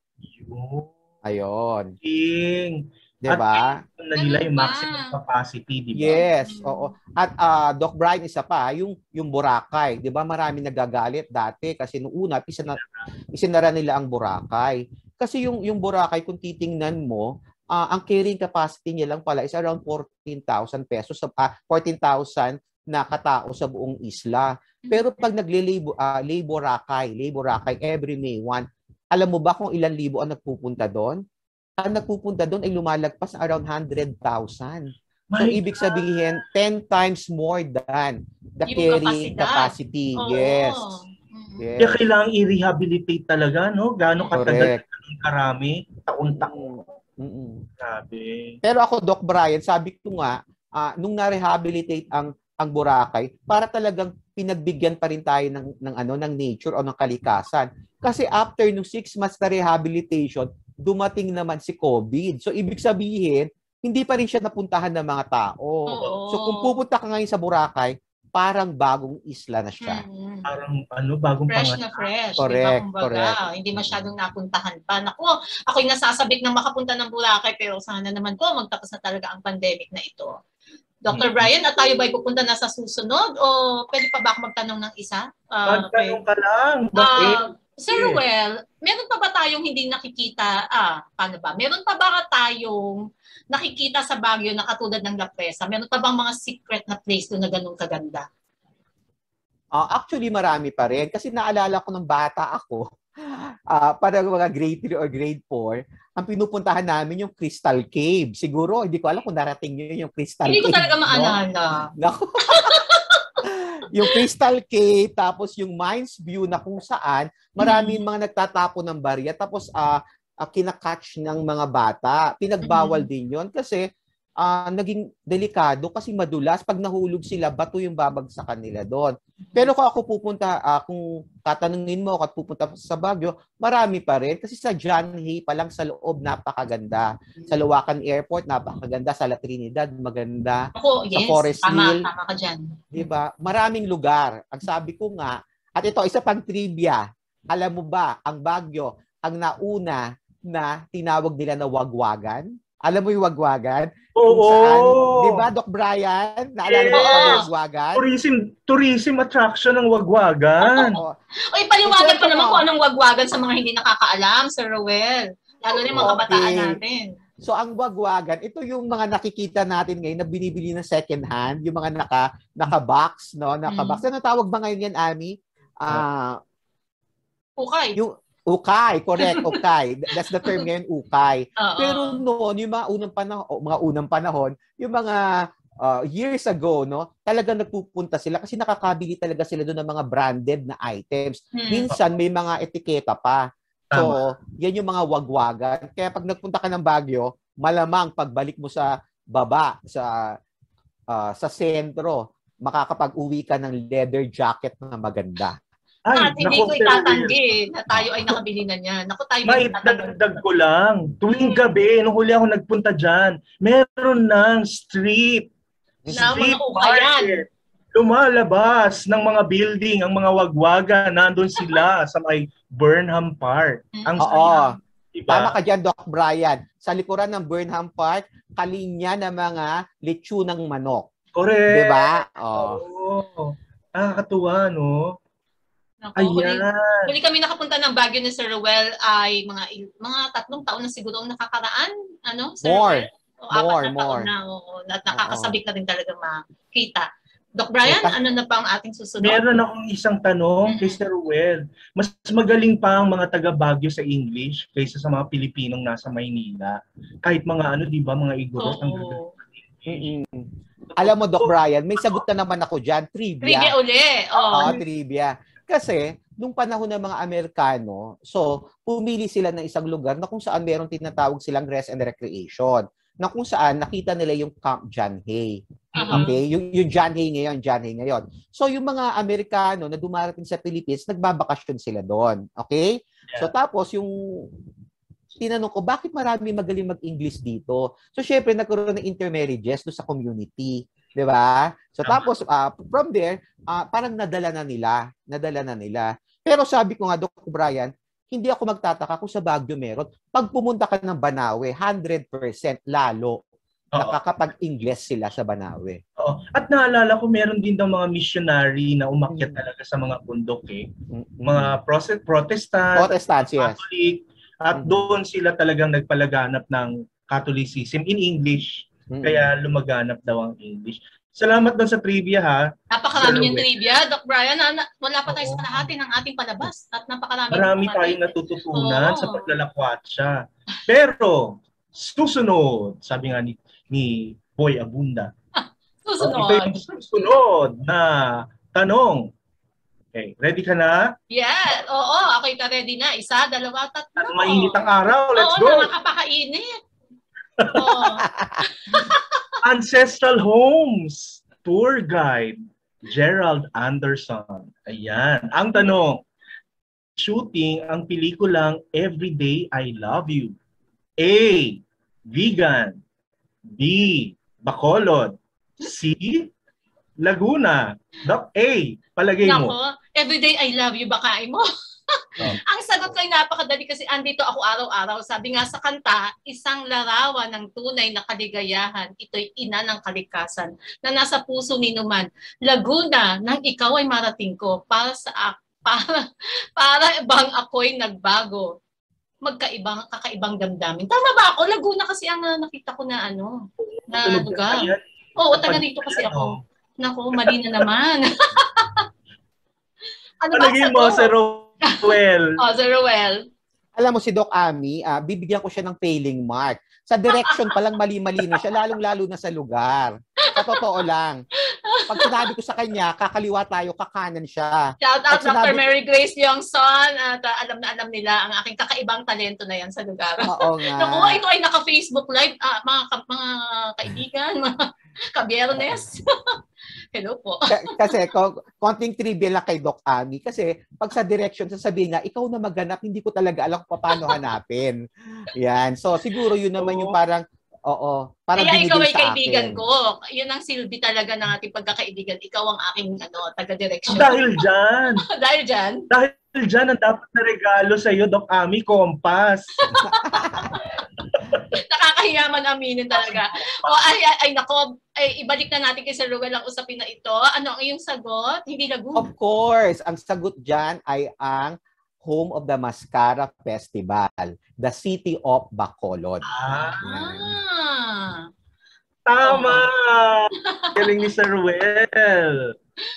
Oh, Ayun. king. 'Di ba? Na nila yung Ganun ba? maximum capacity, di ba? Yes, Mm. oo. At ah, Doc Brian, isa pa, yung yung Boracay, 'di ba? Marami nagagalit dati kasi noong una isina, isinara nila ang Boracay. Kasi yung yung Boracay kung titingnan mo, ah, ang carrying capacity niya lang pala is around fourteen thousand pesos sa ah, fourteen thousand na katao sa buong isla. Pero pag nagle-labor uh, Boracay, Boracay every May first, alam mo ba kung ilan libo ang nagpupunta doon? Ang nagpupunta doon ay lumalagpas na around one hundred thousand. So, My ibig sabihin, ten times more than the Yung carrying kapasidad. capacity. Oo. Yes. Mm. Kaya Yes. kailangang i-rehabilitate talaga, no? Gaano katagal, Correct. ganun karami, taon-taon. Mm-mm. Grabe. Pero ako, Doc Brian, sabi ko nga, ah, nung na-rehabilitate ang ang Boracay, para talagang pinagbigyan pa rin tayo ng, ng, ano, ng nature o ng kalikasan. Kasi after nung six months na rehabilitation, dumating naman si COVID. So, ibig sabihin, hindi pa rin siya napuntahan ng mga tao. Oo. So, kung pupunta ka ngayon sa Boracay, parang bagong isla na siya. Mm. Parang ano, bagong Fresh pangalan. na fresh. Correct, Diba? Kumbaga, correct. hindi masyadong napuntahan pa. Naku, ako'y nasasabik na makapunta ng Boracay pero sana naman po magtapos na talaga ang pandemic na ito. Doctor Hmm. Brian, at tayo ba'y pupunta na sa susunod o pwede pa ba ako magtanong ng isa? Ah, Magtanong ka lang. Ah, Bakit? Sir Ruel, meron pa ba tayong hindi nakikita, ah, paano ba? Meron pa ba tayong nakikita sa Baguio na katulad ng La Presa? Meron pa bang mga secret na place doon na ganun kaganda? Uh, actually, marami pa rin. Kasi naalala ko nung bata ako, uh, para mga grade three or grade four, ang pinupuntahan namin yung Crystal Cave. Siguro, hindi ko alam kung narating nyo yung Crystal Hindi Cave. ko talaga no? maalala. Naku. Yung Crystal Cave, tapos yung Mines View na kung saan maraming mga nagtatapo ng barya, tapos uh, uh, kinakatch ng mga bata. Pinagbawal Mhm. din yon kasi uh, naging delikado kasi madulas. Pag nahulog sila, bato yung babagsakan nila doon. Pero kung ako pupunta, uh, kung tatanungin mo at pupunta sa Baguio, marami pa rin. Kasi sa John Hay pa lang sa loob, napakaganda. Sa Luwakan Airport, napakaganda. Sa La Trinidad, maganda. Ako, Sa yes, Forest tama, Hill. tama ka dyan. Diba? Maraming lugar. Ang sabi ko nga, at ito, isa pang trivia. Alam mo ba, ang Baguio, ang nauna na tinawag nila na wagwagan? Alam mo yung wagwagan? Kung Oo. saan, di ba, Doc Brian? Naalala mo Yes. ang wagwagan? Tourism, tourism attraction ng wagwagan. Oo. Oy, paliwagan Ito, pa ito naman mo. kung anong wagwagan sa mga hindi nakakaalam, Sir Ruel. Lalo na yung mga Okay. kabataan natin. So, ang wagwagan, ito yung mga nakikita natin ngayon na binibili ng second hand, yung mga naka, naka-box, no? Naka-box. Mm. Ano tawag ba ngayon yan, Ami? Ah, Okay. yung ukay, correct, ukay. That's the term ngayon, ukay. Oo. Pero noon, yung mga unang panahon, mga unang panahon, yung mga uh, years ago, no, talagang nagpupunta sila kasi nakakabili talaga sila doon ng mga branded na items. Hmm. Minsan may mga etiketa pa. So, yan yung mga wagwagan. Kaya pag nagpunta ka ng Baguio, malamang pagbalik mo sa baba, sa uh, sa sentro, makakapag-uwi ka ng leather jacket na maganda. Ay, At hindi naku, ko pero itatanggi na tayo ay nakabili na niyan. Naku, tayo ba maidagdag ko lang. Tuwing gabi, nung huli ako nagpunta dyan, meron ng street. Na Street mga ukayan. market. Lumalabas ng mga building, ang mga wagwagan, nandun sila sa may Burnham Park. Ang Oo. saya, diba? Tama ka dyan, Doc Brian. Sa likuran ng Burnham Park, kalinya ng mga lechunang manok. Correct. Diba? Oh. Oo. Nakakatuwa, no? Naku, Ayan. huli, huli kami nakapunta ng Baguio ni Sir Ruel ay mga mga tatlong taon na siguro ang nakakaraan. Ano, Sir More. Ruel? O, apat More, na more. taon na. Oo, at nakakasabik na rin talaga makita. Doc Brian, Okay. ano na pa ang ating susunod? Meron akong isang tanong Mhm. kay Sir Ruel. Mas magaling pa ang mga taga Baguio sa English kaysa sa mga Pilipinong nasa Maynila. Kahit mga ano, di ba, mga Igorot ang gagaling Oo. ng English. Mm-mm. Alam mo, Doc Brian, may sagot na naman ako dyan. Trivia Trivia. uli. Oo, Oh. trivia. Kasi, nung panahon ng mga Amerikano, so, pumili sila ng isang lugar na kung saan meron tinatawag silang rest and recreation. Na kung saan nakita nila yung Camp John Hay. Aha. Okay? Yung, yung John Hay ngayon, John Hay ngayon. So, yung mga Amerikano na dumarating sa Philippines, nagbabakasyon sila doon. Okay? So, tapos yung tinanong ko, bakit marami magaling mag-English dito? So, syempre, nagkaroon ng intermarriages doon sa community. Di ba? So, tapos, uh, from there, uh, parang nadala na nila. Nadala na nila. Pero sabi ko nga, Doctor Brian, hindi ako magtataka kung sa Baguio meron. Pag pumunta ka ng Banawe, one hundred percent lalo nakakapag-Ingles sila sa Banawe. Oo. At naalala ko, meron din daw mga missionary na umakyat Mm. talaga sa mga bundok eh. Mm-mm. Mga Protestant, Protestant, Protestants, yes. Catholic, at Mhm. doon sila talagang nagpalaganap ng Catholicism in English. Mm-mm. Kaya lumaganap daw ang English. Salamat doon sa trivia ha. Napakarami Sir yung Ruel. trivia, Doc Brian. Na, na- wala pa tayo Oo. sa kalahati ng ating palabas. At napakarami Marami ng mga tayong date. natututunan Oo. sa paglalakwatsa. Pero, susunod, sabi nga ni, ni Boy Abunda, oh, ito Susunod. yung susunod na tanong. Okay, ready ka na? Yeah, oo, ako'y ka-ready na. Isa, dalawa, tatlo. At mainit ang araw. Let's Oo, go! nakakapakainit. Oo. Ancestral Homes Tour Guide Gerald Anderson. Ayan. Ang tanong, shooting ang pelikulang Everyday I Love You. A. Vegan. B. Bacolod. C. Laguna. Doc A. Palagay mo. Nako, everyday I love you, bakain mo. Oh. Ang sagot ko ay napakadali kasi andito ako araw-araw. Sabi nga sa kanta, isang larawan ng tunay na kaligayahan. Ito'y ina ng kalikasan na nasa puso ni Numan. Laguna, nang ikaw ay marating ko para sa ak- para para bang ako'y nagbago. Magkaibang kakaibang damdamin. Tama ba ako? Laguna kasi ang uh, nakita ko na ano, na Tunog na lugar. yan. Oo, taga rito kasi ako. Naku, mali na naman. Ano ba Palagay mo, Sir Ruel. Oh, Sir Ruel. Alam mo si Doc Ami, ah, bibigyan ko siya ng failing mark. Sa direction pa lang mali-mali na siya, lalong-lalo na sa lugar. Sa totoo lang. Pag sinabi ko sa kanya, kakaliwa tayo, kakanan siya. Shout out Pag sinabi- Doctor Mary Grace Yongson at uh, alam na alam nila ang aking kakaibang talento na yan sa lugar. Oo nga. Naku, ito ay naka-Facebook live, ah, mga, ka- mga kaibigan, mga kabiyernes. Hello po. K- kasi ko, konting trivia lang kay Doc Ami kasi pag sa direction sasabihin niya, ikaw na maghanap, hindi ko talaga alam kung paano hanapin. Yan. So siguro yun naman yung parang oo, parang Kaya ikaw binigay ay sa kaibigan akin. ko. Yun ang silbi talaga ng ating pagkakaibigan. Ikaw ang aking ano, taga-direction. Dahil dyan, Dahil dyan, dahil dyan, ang dapat na regalo sa iyo, Doc Ami, kompas. nakakahiya man aminin talaga. O ay, ay, ay nako, ay, ibalik na natin kay Sir Ruel ang usapin na ito. Ano ang iyong sagot? Hindi Laguna. Of course, ang sagot dyan ay ang home of the Mascara Festival, the city of Bacolod. Ah, Ah. tama! Galing ni Sir Ruel.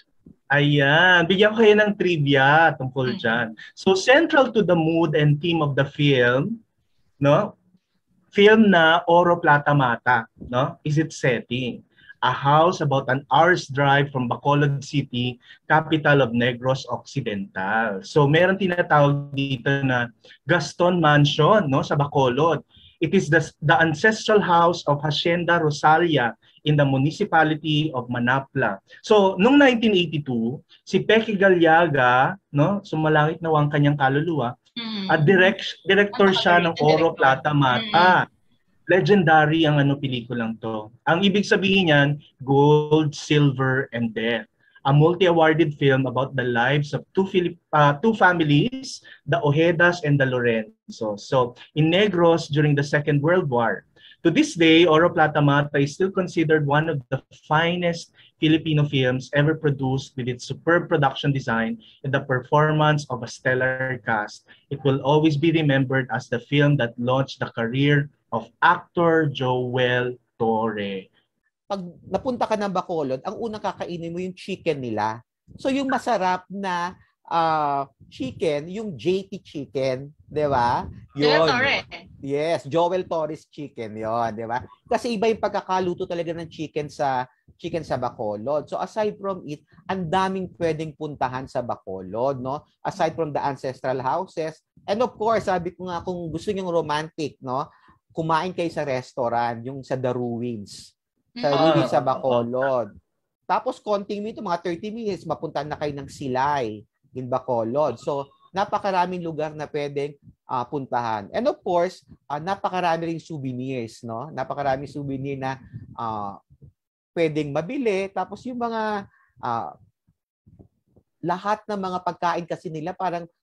Ayan, bigyan ko kayo ng trivia tungkol dyan. So, central to the mood and theme of the film, no? Film na Oro Plata Mata, no? Is its setting. A house about an hour's drive from Bacolod City, capital of Negros Occidental. So, meron tinatawag dito na Gaston Mansion, no? Sa Bacolod. It is the, the ancestral house of Hacienda Rosalia in the municipality of Manapla. So, noong nineteen eighty-two, si Peque Galiaga, no, sumalangit na ang kanyang kaluluwa, Mm. at direct, director siya ng Oro Plata Mata. Legendary ang ano pelikulang to. Ang ibig sabihin niyan, gold, silver, and death. A multi-awarded film about the lives of two, Filip, uh, two families, the Ojedas and the Lorenzo. So, in Negros during the Second World War. To this day, Oro Plata Mata is still considered one of the finest Filipino films ever produced with its superb production design and the performance of a stellar cast. It will always be remembered as the film that launched the career of actor Joel Torre. Pag napunta ka ng Bacolod, ang unang kakainin mo yung chicken nila. So yung masarap na uh, chicken, yung J T chicken, 'di ba? Joel Torre. Yes, Joel Torres chicken 'yon, 'di ba? Kasi iba yung pagkakaluto talaga ng chicken sa chicken sa Bacolod. So aside from it, ang daming pwedeng puntahan sa Bacolod, no? Aside from the ancestral houses, and of course, sabi ko nga kung gusto niyo romantic, no? Kumain kayo sa restaurant, yung sa The Ruins. Sa Ruins sa Bacolod. Tapos konting minutes, mga thirty minutes, mapunta na kayo ng Silay in Bacolod. So, napakaraming lugar na pwedeng uh, puntahan. And of course, uh, napakarami ring souvenirs, no? Napakaraming souvenir na uh, pwedeng mabili. Tapos yung mga uh, lahat ng mga pagkain kasi nila parang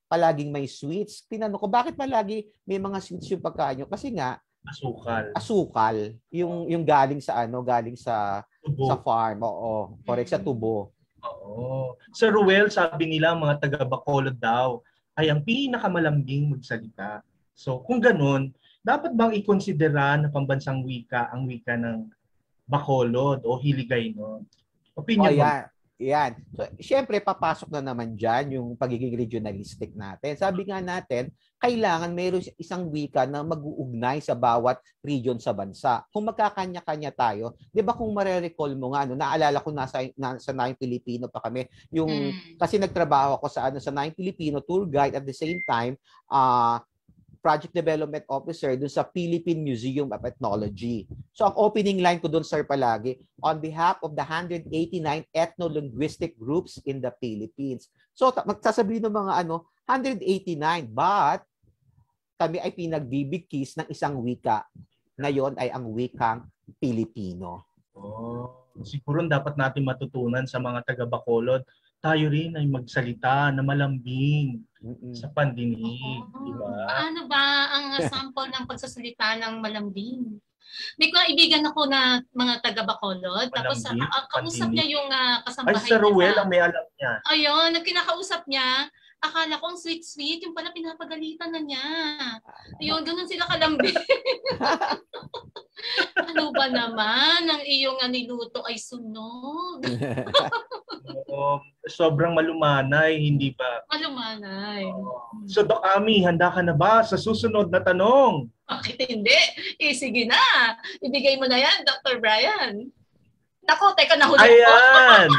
palaging may sweets. Tinanong ko, bakit palagi may mga sweets yung pagkain nyo? Kasi nga, Asukal. asukal. Yung, yung galing sa ano, galing sa, Tubo. sa farm. Oo, correct, sa tubo. Oo. Sa Ruel, sabi nila mga taga Bacolod daw ay ang pinakamalambing magsalita. So kung ganun, dapat bang ikonsidera na pambansang wika ang wika ng Bacolod o Hiligaynon? Opinion Oh, mo? yan. Yan. So, syempre, papasok na naman dyan yung pagiging regionalistic natin. Sabi nga natin, kailangan mayroon isang wika na mag-uugnay sa bawat region sa bansa. Kung magkakanya-kanya tayo, di ba kung marirecall mo nga, no, naalala ko nasa, nasa Nine Filipino pa kami, yung, mm. kasi nagtrabaho ako sa, ano, sa Nine Filipino tour guide at the same time, uh, Project Development Officer dun sa Philippine Museum of Ethnology. So ang opening line ko dun, sir, palagi, on behalf of the one hundred eighty-nine ethno-linguistic groups in the Philippines. So magsasabihin ng mga ano, one hundred eighty-nine, but kami ay pinagbibigkis ng isang wika. Ngayon ay ang wikang Pilipino. Oh, siguro dapat natin matutunan sa mga taga Bacolod, tayo rin ay magsalita na malambing Mm-mm. sa pandinig, oh, di ba? Paano ba ang sample ng pagsasalita ng malambing? May kaibigan ako na mga taga Bacolod, tapos uh, kausap niya yung uh, kasambahay niya. Ay, sa Ruel ang may alam niya. Ayun, nang kinakausap niya, akala ko ang sweet-sweet, yung pala pinapagalitan na niya. Ayun, ganun sila kalambing. Ano ba naman, ang iyong niluto ay sunog? Oo, sobrang malumanay, hindi ba? Malumanay. Oh. So, Doc Ami, handa ka na ba sa susunod na tanong? Bakit hindi? Eh, sige na. Ibigay mo na yan, Doctor Brian. Nako, teka, nahuli ko. Ayan!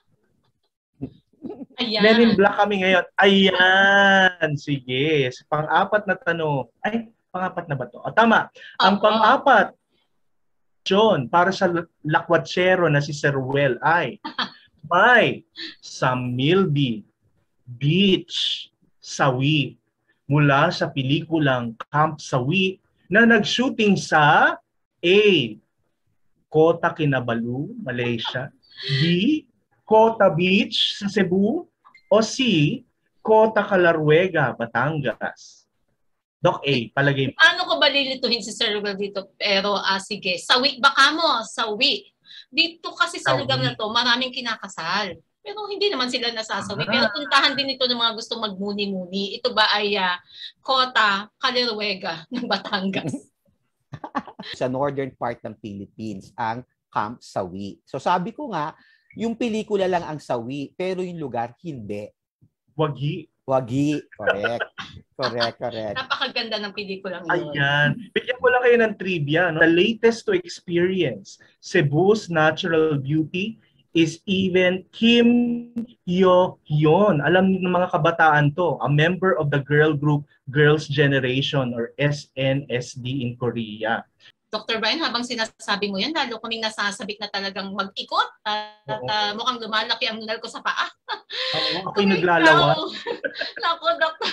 Ayan. Men in Black kami ngayon. Ayan! Sige. Pang-apat na tanong. Ay, pang-apat na ba to? O, tama. Ang Uh-oh. pang-apat, John, para sa lakwatsero na si Sir Ruel ay may Samilby Beach Sawi mula sa pelikulang Camp Sawi na nag-shooting sa A. Kota Kinabalu, Malaysia, B. Kota Beach sa Cebu, o C. Kota Calaruega, Batangas. Doc A, palagay mo. Paano ko ba lilituhin si Sir Ruel dito? Pero ah, sige, sawi baka mo, sawi. Dito kasi sa Sawi. lugar na to, maraming kinakasal. Pero hindi naman sila nasasawi. Ah. Pero puntahan din ito ng mga gusto magmuni-muni. Ito ba ay uh, Kota Calaruega ng Batangas? Sa northern part ng Philippines, ang Camp Sawi. So sabi ko nga, yung pelikula lang ang sawi, pero yung lugar, hindi. Wagi. Wagi. Correct. Correct, correct. Napakaganda ng pelikulang yun. Ayan. Bigyan ko lang kayo ng trivia. No? The latest to experience Cebu's natural beauty is even Kim Hyo-hyun. Alam ng mga kabataan to, a member of the girl group Girls' Generation or S N S D in Korea. Doctor Brian, habang sinasabi mo yan, lalo kaming nasasabik na talagang mag-ikot at uh, mukhang lumalaki ang nunal ko sa paa. Oo, ako'y naglalawa. Naku, Doctor.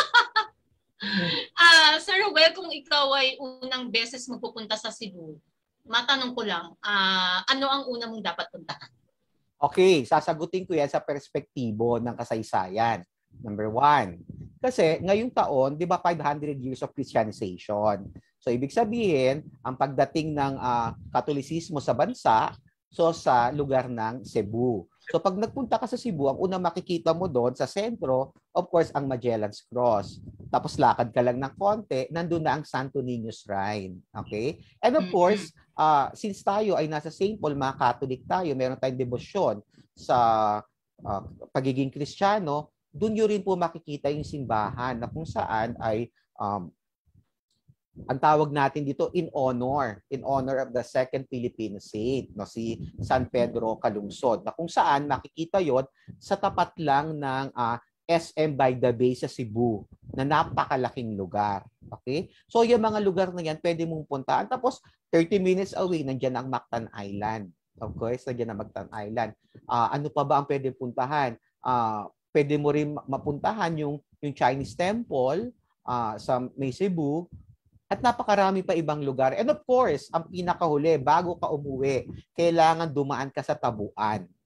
uh, Sir Ruel, kung ikaw ay unang beses magpupunta sa Cebu, matanong ko lang, uh, ano ang una mong dapat puntahan? Okay, sasagutin ko yan sa perspektibo ng kasaysayan. Number one. Kasi ngayong taon, di ba five hundred years of Christianization. So ibig sabihin, ang pagdating ng uh, Katolisismo sa bansa, so sa lugar ng Cebu. So pag nagpunta ka sa Cebu, ang unang makikita mo doon sa sentro, of course, ang Magellan's Cross. Tapos lakad ka lang ng konti, nandun na ang Santo Niño Shrine. Okay? And of course, uh, since tayo ay nasa Saint Paul, mga Catholic tayo, meron tayong debosyon sa uh, pagiging Kristiyano, doon nyo rin po makikita yung simbahan na kung saan ay um, ang tawag natin dito in honor, in honor of the second Filipino saint, no, si San Pedro Calungsod, na kung saan makikita yon sa tapat lang ng uh, S M by the Bay sa Cebu, na napakalaking lugar. Okay? So yung mga lugar na yan, pwede mong puntaan. Tapos thirty minutes away, nandiyan ang Mactan Island. Of course, nandiyan ang Mactan Island. Uh, ano pa ba ang pwede puntahan? Uh, pwede mo rin mapuntahan yung, yung Chinese temple uh, sa May Cebu. At napakarami pa ibang lugar. And of course, ang pinakahuli, bago ka umuwi, kailangan dumaan ka sa Tabuan.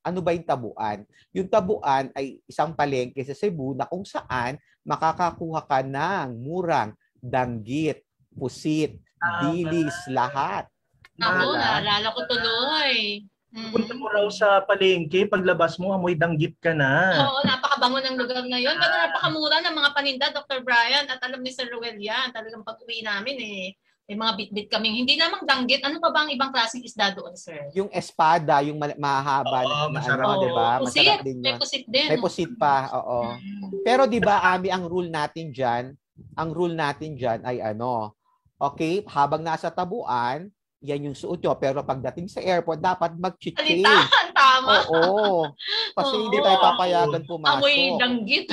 Ano ba yung tabuan? Yung tabuan ay isang palengke sa Cebu na kung saan makakakuha ka ng murang danggit, pusit, dilis, lahat. Ako, Diba? naalala ko tuloy. Punta Mhm. mo raw sa palengke, paglabas mo, amoy danggit ka na. Oo, napakabango ng lugar na yun. Pero napakamura ng mga paninda, Doctor Brian. At alam ni Sir Ruel yan. Talagang pag-uwi namin eh. May mga bit-bit kaming. Hindi namang danggit. Ano pa ba ang ibang klaseng isda doon, sir? Yung espada, yung ma- mahaba na, Oo, na masarap. ano, 'di ba? Oo, pusit. Masarap din May 'yun. pusit din. May pusit pa, oo. Mm. Pero 'di ba, Ami, ang rule natin diyan, ang rule natin diyan ay ano, okay, habang nasa tabuan, yan yung suot nyo. Pero pagdating sa airport, dapat mag-change. Salitahan, tama. Oo. Kasi Oo. hindi tayo papayagan Amoy pumasok. danggit.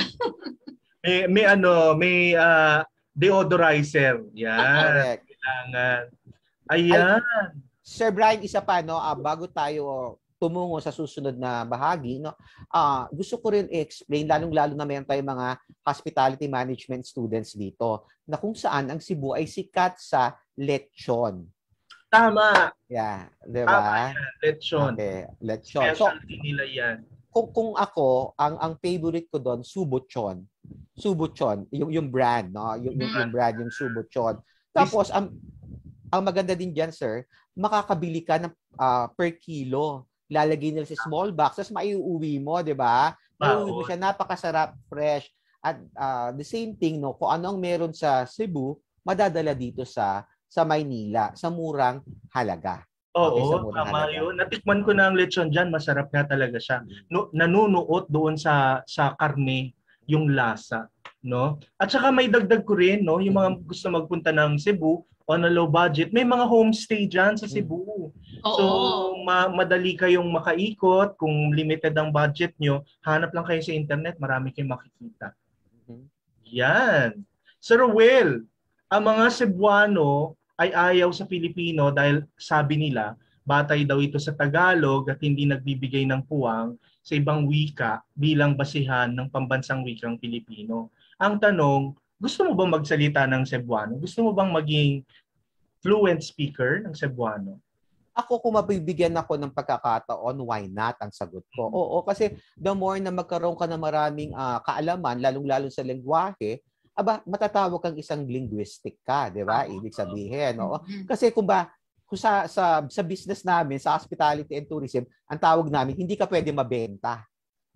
May, may ano, may ah, deodorizer. Yan. Correct. Kailangan. Ayan. Sir Brian, isa pa, no, ah, bago tayo tumungo sa susunod na bahagi, no, ah, gusto ko rin i-explain, lalong-lalo na mayroon tayong mga hospitality management students dito, na kung saan ang Cebu ay sikat sa lechon. Tama. Yeah, di Tama ba? yan. Lechon. Okay, lechon. So, Specialty nila yan. kung, kung ako, ang ang favorite ko doon, subuchon. Subuchon, yung yung brand, no? Yung yung, yung brand, yung subuchon. Tapos ang ang maganda din diyan, sir, makakabili ka ng ah, per kilo. Lalagay nila sa small box, tapos maiuwi mo, 'di ba? Maiuwi mo Oo. siya, napakasarap, fresh. At ah, the same thing, no, kung ano ang meron sa Cebu, madadala dito sa sa Maynila sa murang halaga. Okay, sa Oo, murang tama halaga. yun. Natikman ko na ang lechon dyan. Masarap nga talaga siya. No, nanunuot doon sa sa karne yung lasa. No? At saka may dagdag ko rin, no? Yung mga gusto magpunta ng Cebu on a low budget, may mga homestay dyan sa Cebu. Oo. So, ma- madali kayong makaikot. Kung limited ang budget nyo, hanap lang kayo sa internet. Marami kayong makikita. Mhm. Yan. Sir Will, ang mga Cebuano ay ayaw sa Pilipino dahil sabi nila, batay daw ito sa Tagalog at hindi nagbibigay ng puwang sa ibang wika bilang basihan ng pambansang wikang Pilipino. Ang tanong, gusto mo bang magsalita ng Cebuano? Gusto mo bang maging fluent speaker ng Cebuano? Ako, kung mabibigyan ako ng pagkakataon, why not ang sagot ko? Oo, kasi the more na magkaroon ka ng maraming ah, kaalaman, lalong-lalo sa lengguwahe, aba, matatawag kang isang linguistic ka, di ba? Ibig sabihin, oo. Mhm. Kasi kung ba, kung sa, sa, sa business namin, sa hospitality and tourism, ang tawag namin, hindi ka pwede mabenta.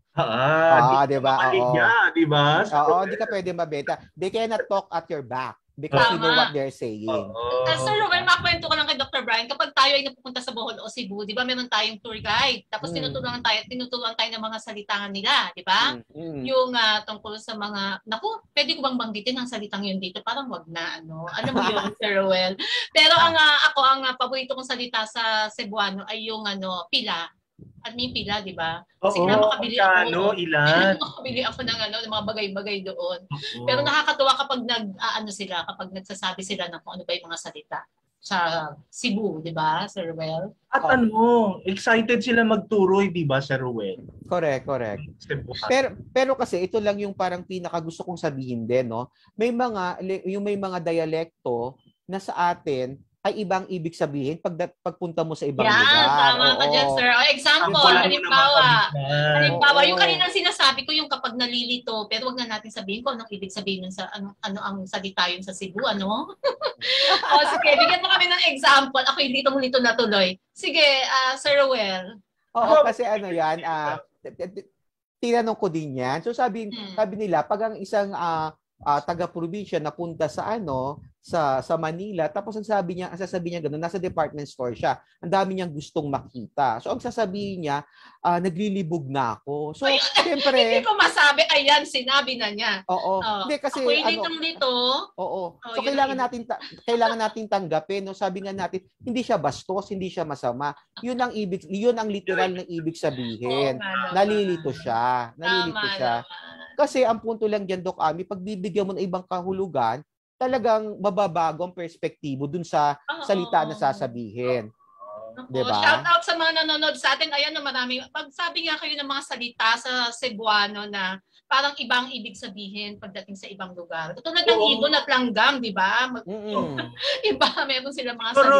Ah, Ah, di di ba? ba? Oo. Di ba? Oo, hindi ka pwede mabenta. They cannot talk at your back because you know Tama. what they're saying. Oo. Uh, Sir Ruel, makwento ko lang kay Doctor Brian, kapag tayo ay napupunta sa Bohol o Cebu, di ba meron tayong tour guide? Tapos Mm. tinuturuan tayo, tinuturuan tayo ng mga salitangan nila, di ba? Mm, mm. Yung ah, tungkol sa mga, naku, pwede ko bang banggitin ang salitang yun dito? Parang wag na, ano. Ano mo yun, Sir Ruel? Pero ang ah, ako, ang ah, paborito kong salita sa Cebuano ay yung ano, pila. At may pila, di ba? Kasi Oo, nga makabili ako. magkano, ilan? Makabili ako ng ano, ng mga bagay-bagay doon. Oo. Pero nakakatuwa kapag nag ah, ano sila, kapag nagsasabi sila ng kung ano ba yung mga salita sa Cebu, di ba, Sir Ruel? At Oh. ano, excited sila magturoy, di ba, Sir Ruel? Correct, correct. Cebuano. Pero pero kasi ito lang yung parang pinaka gusto kong sabihin din, no. May mga yung may mga dialekto na sa atin ay ibang ibig sabihin pag pagpunta mo sa ibang Yan, lugar. tama ka Oo. dyan, sir. O, example, Wala mo halimbawa, naman kabigyan. halimbawa, Oo. yung kaninang sinasabi ko, yung kapag nalilito, pero wag na natin sabihin ko anong ibig sabihin nun sa, ano, ano ang salita yun sa Cebu, ano? O, sige, bigyan mo kami ng example. Ako hindi tumulito na tuloy. Sige, ah, Sir Ruel. Oo, kasi ano yan, ah t- t- t- tinanong ko din yan. So sabi, Hmm. sabi nila, pag ang isang ah, ah, taga-probinsya napunta sa ano, sa sa Manila, tapos ang sabi niya, ang sasabihin niya gano'n, nasa department store siya. Ang dami niyang gustong makita. So ang sasabihin niya, ah, naglilibog na ako. So Ay, siyempre, Hindi ko masabi, ayan, sinabi na niya. oo. Oh, Hindi kasi Ako ano, litong lito. oo. Oh, So yun kailangan ang- natin ta- kailangan natin tanggapin, no. Sabi nga natin, hindi siya bastos, hindi siya masama. 'Yun ang ibig, 'yun ang literal na ibig sabihin. Oo nga naman. Nalilito siya. Nalilito Tama siya. naman. Kasi ang punto lang diyan, Doc Ami, pag bibigyan mo ng ibang kahulugan, talagang mababago ang perspektibo dun sa Oo. salita na sasabihin. Naku, Diba? shout out sa mga nanonood sa atin. Ayan na marami. Pag sabi nga kayo ng mga salita sa Cebuano na parang ibang ibig sabihin pagdating sa ibang lugar. Tulad ng Oo. ibon at langgam, di ba? Mag- Mm. Iba, meron sila mga Pero- salita.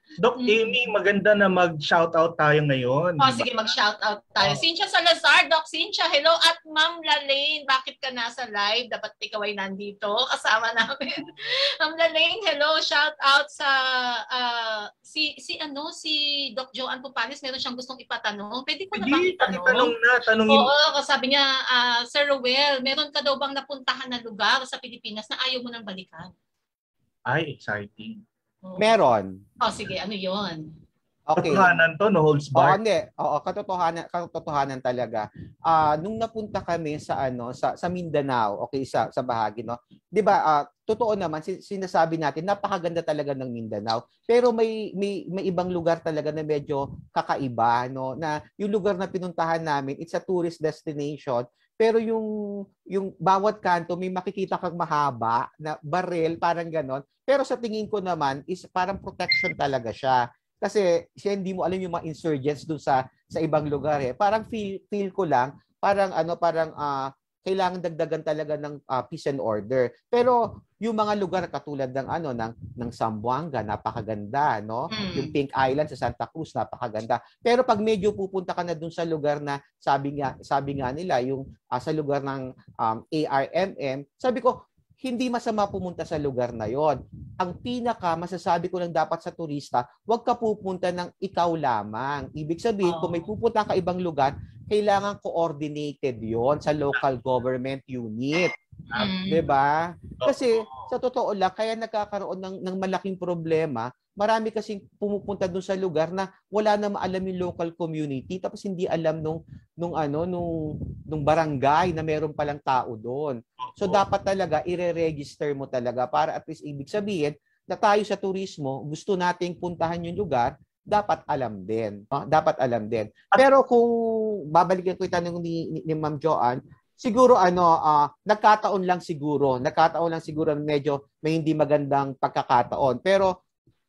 Doc Mm. Amy, maganda na mag-shoutout tayo ngayon. O, di ba? sige, mag-shoutout tayo. Oh. Cynthia Salazar, Doc Cynthia, hello. At Ma'am Lalaine, bakit ka nasa live? Dapat ikaw ay nandito, kasama namin. Ma'am Lalaine, hello. Shoutout sa uh, si si ano si Doc Joanne Pupanis, meron siyang gustong ipatanong. Pwede ko na bang Hindi, itanong? tanong na, tanongin. Oo, sabi niya, uh, Sir Rowell, meron ka daw bang napuntahan na lugar sa Pilipinas na ayaw mo nang balikan? Ay, exciting. Oo. Meron. Oh, sige, ano 'yon? Okay. Katotohanan to, no holds Oo, barred. hindi. Oo, katotohanan, katotohanan talaga. Ah, nung napunta kami sa ano, sa sa Mindanao, okay, sa sa bahagi, no. 'Di ba, ah, totoo naman sin- sinasabi natin napakaganda talaga ng Mindanao. Pero may may may ibang lugar talaga na medyo kakaiba, no, na yung lugar na pinuntahan namin, it's a tourist destination. Pero yung yung bawat kanto may makikita kang mahaba na barel, parang ganon. Pero sa tingin ko naman is parang protection talaga siya. Kasi siya hindi mo alam yung mga insurgents dun sa sa ibang lugar eh. Parang feel feel ko lang parang ano parang ah kailangan dagdagan talaga ng ah, peace and order. Pero yung mga lugar katulad ng ano ng ng Zamboanga, napakaganda, no? Mm. Yung Pink Island sa Santa Cruz, napakaganda. Pero pag medyo pupunta ka na dun sa lugar na sabi nga sabi nga nila yung ah, sa lugar ng um, A R M M, sabi ko hindi masama pumunta sa lugar na yon. Ang pinaka masasabi ko lang dapat sa turista, huwag ka pupunta ng ikaw lamang. Ibig sabihin, Oh. kung may pupunta ka ibang lugar, kailangan coordinated yon sa local government unit. Mm. 'Di ba? Kasi sa totoo lang, kaya nagkakaroon ng, ng malaking problema, marami kasing pumupunta doon sa lugar na wala na maalam yung local community tapos hindi alam nung nung ano nung nung barangay na meron palang tao doon. So dapat talaga ire-register mo talaga para at least ibig sabihin na tayo sa turismo, gusto nating puntahan yung lugar, dapat alam din. No? Dapat alam din. Pero kung babalikan ko yung tanong ni, ni, ni Ma'am Joanne, siguro ano, uh, nagkataon lang siguro, nagkataon lang siguro medyo may hindi magandang pagkakataon. Pero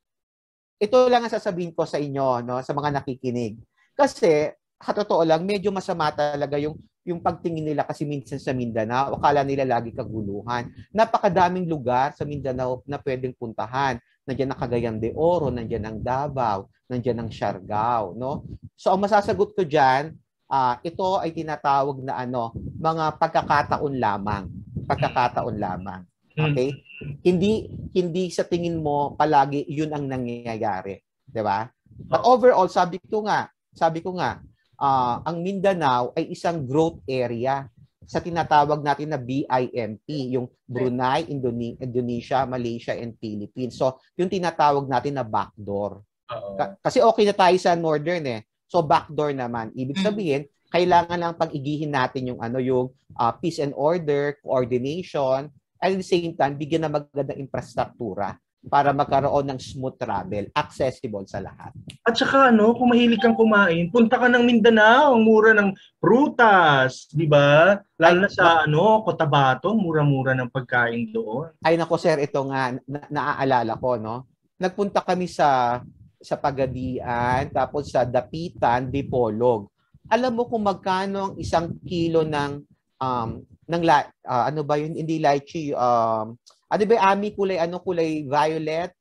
ito lang ang sasabihin ko sa inyo, no, sa mga nakikinig. Kasi, sa totoo lang, medyo masama talaga yung, yung pagtingin nila kasi minsan sa Mindanao, akala nila lagi kaguluhan. Napakadaming lugar sa Mindanao na pwedeng puntahan. Nandiyan ang Cagayan de Oro, nandiyan ang Davao, nandiyan ang Siargao, no? So, ang masasagot ko dyan, uh, ito ay tinatawag na ano, mga pagkakataon lamang. Pagkakataon lamang. Okay? Hmm. Hindi hindi sa tingin mo palagi 'yun ang nangyayari, 'di ba? But overall, sabi ko nga, sabi ko nga, uh, ang Mindanao ay isang growth area sa tinatawag natin na B I M P, yung Brunei, Indone- Indonesia, Malaysia and Philippines. So, yung tinatawag natin na backdoor. Ka- kasi okay na tayo sa northern eh. So backdoor naman, ibig sabihin, kailangan lang pag-igihin natin yung ano yung uh, peace and order, coordination, at the same time, bigyan na magandang infrastruktura para magkaroon ng smooth travel, accessible sa lahat. At saka ano, kung mahilig kang kumain, punta ka ng Mindanao, ang mura ng prutas, di ba? Lalo na sa ano, Cotabato, mura-mura ng pagkain doon. Ay nako sir, ito nga na- naaalala ko, no. Nagpunta kami sa sa Pagadian, tapos sa Dapitan, Dipolog. Alam mo kung magkano ang isang kilo ng um ng uh, ano ba yun, hindi lychee, um ano ba yung Ami kulay, ano kulay violet?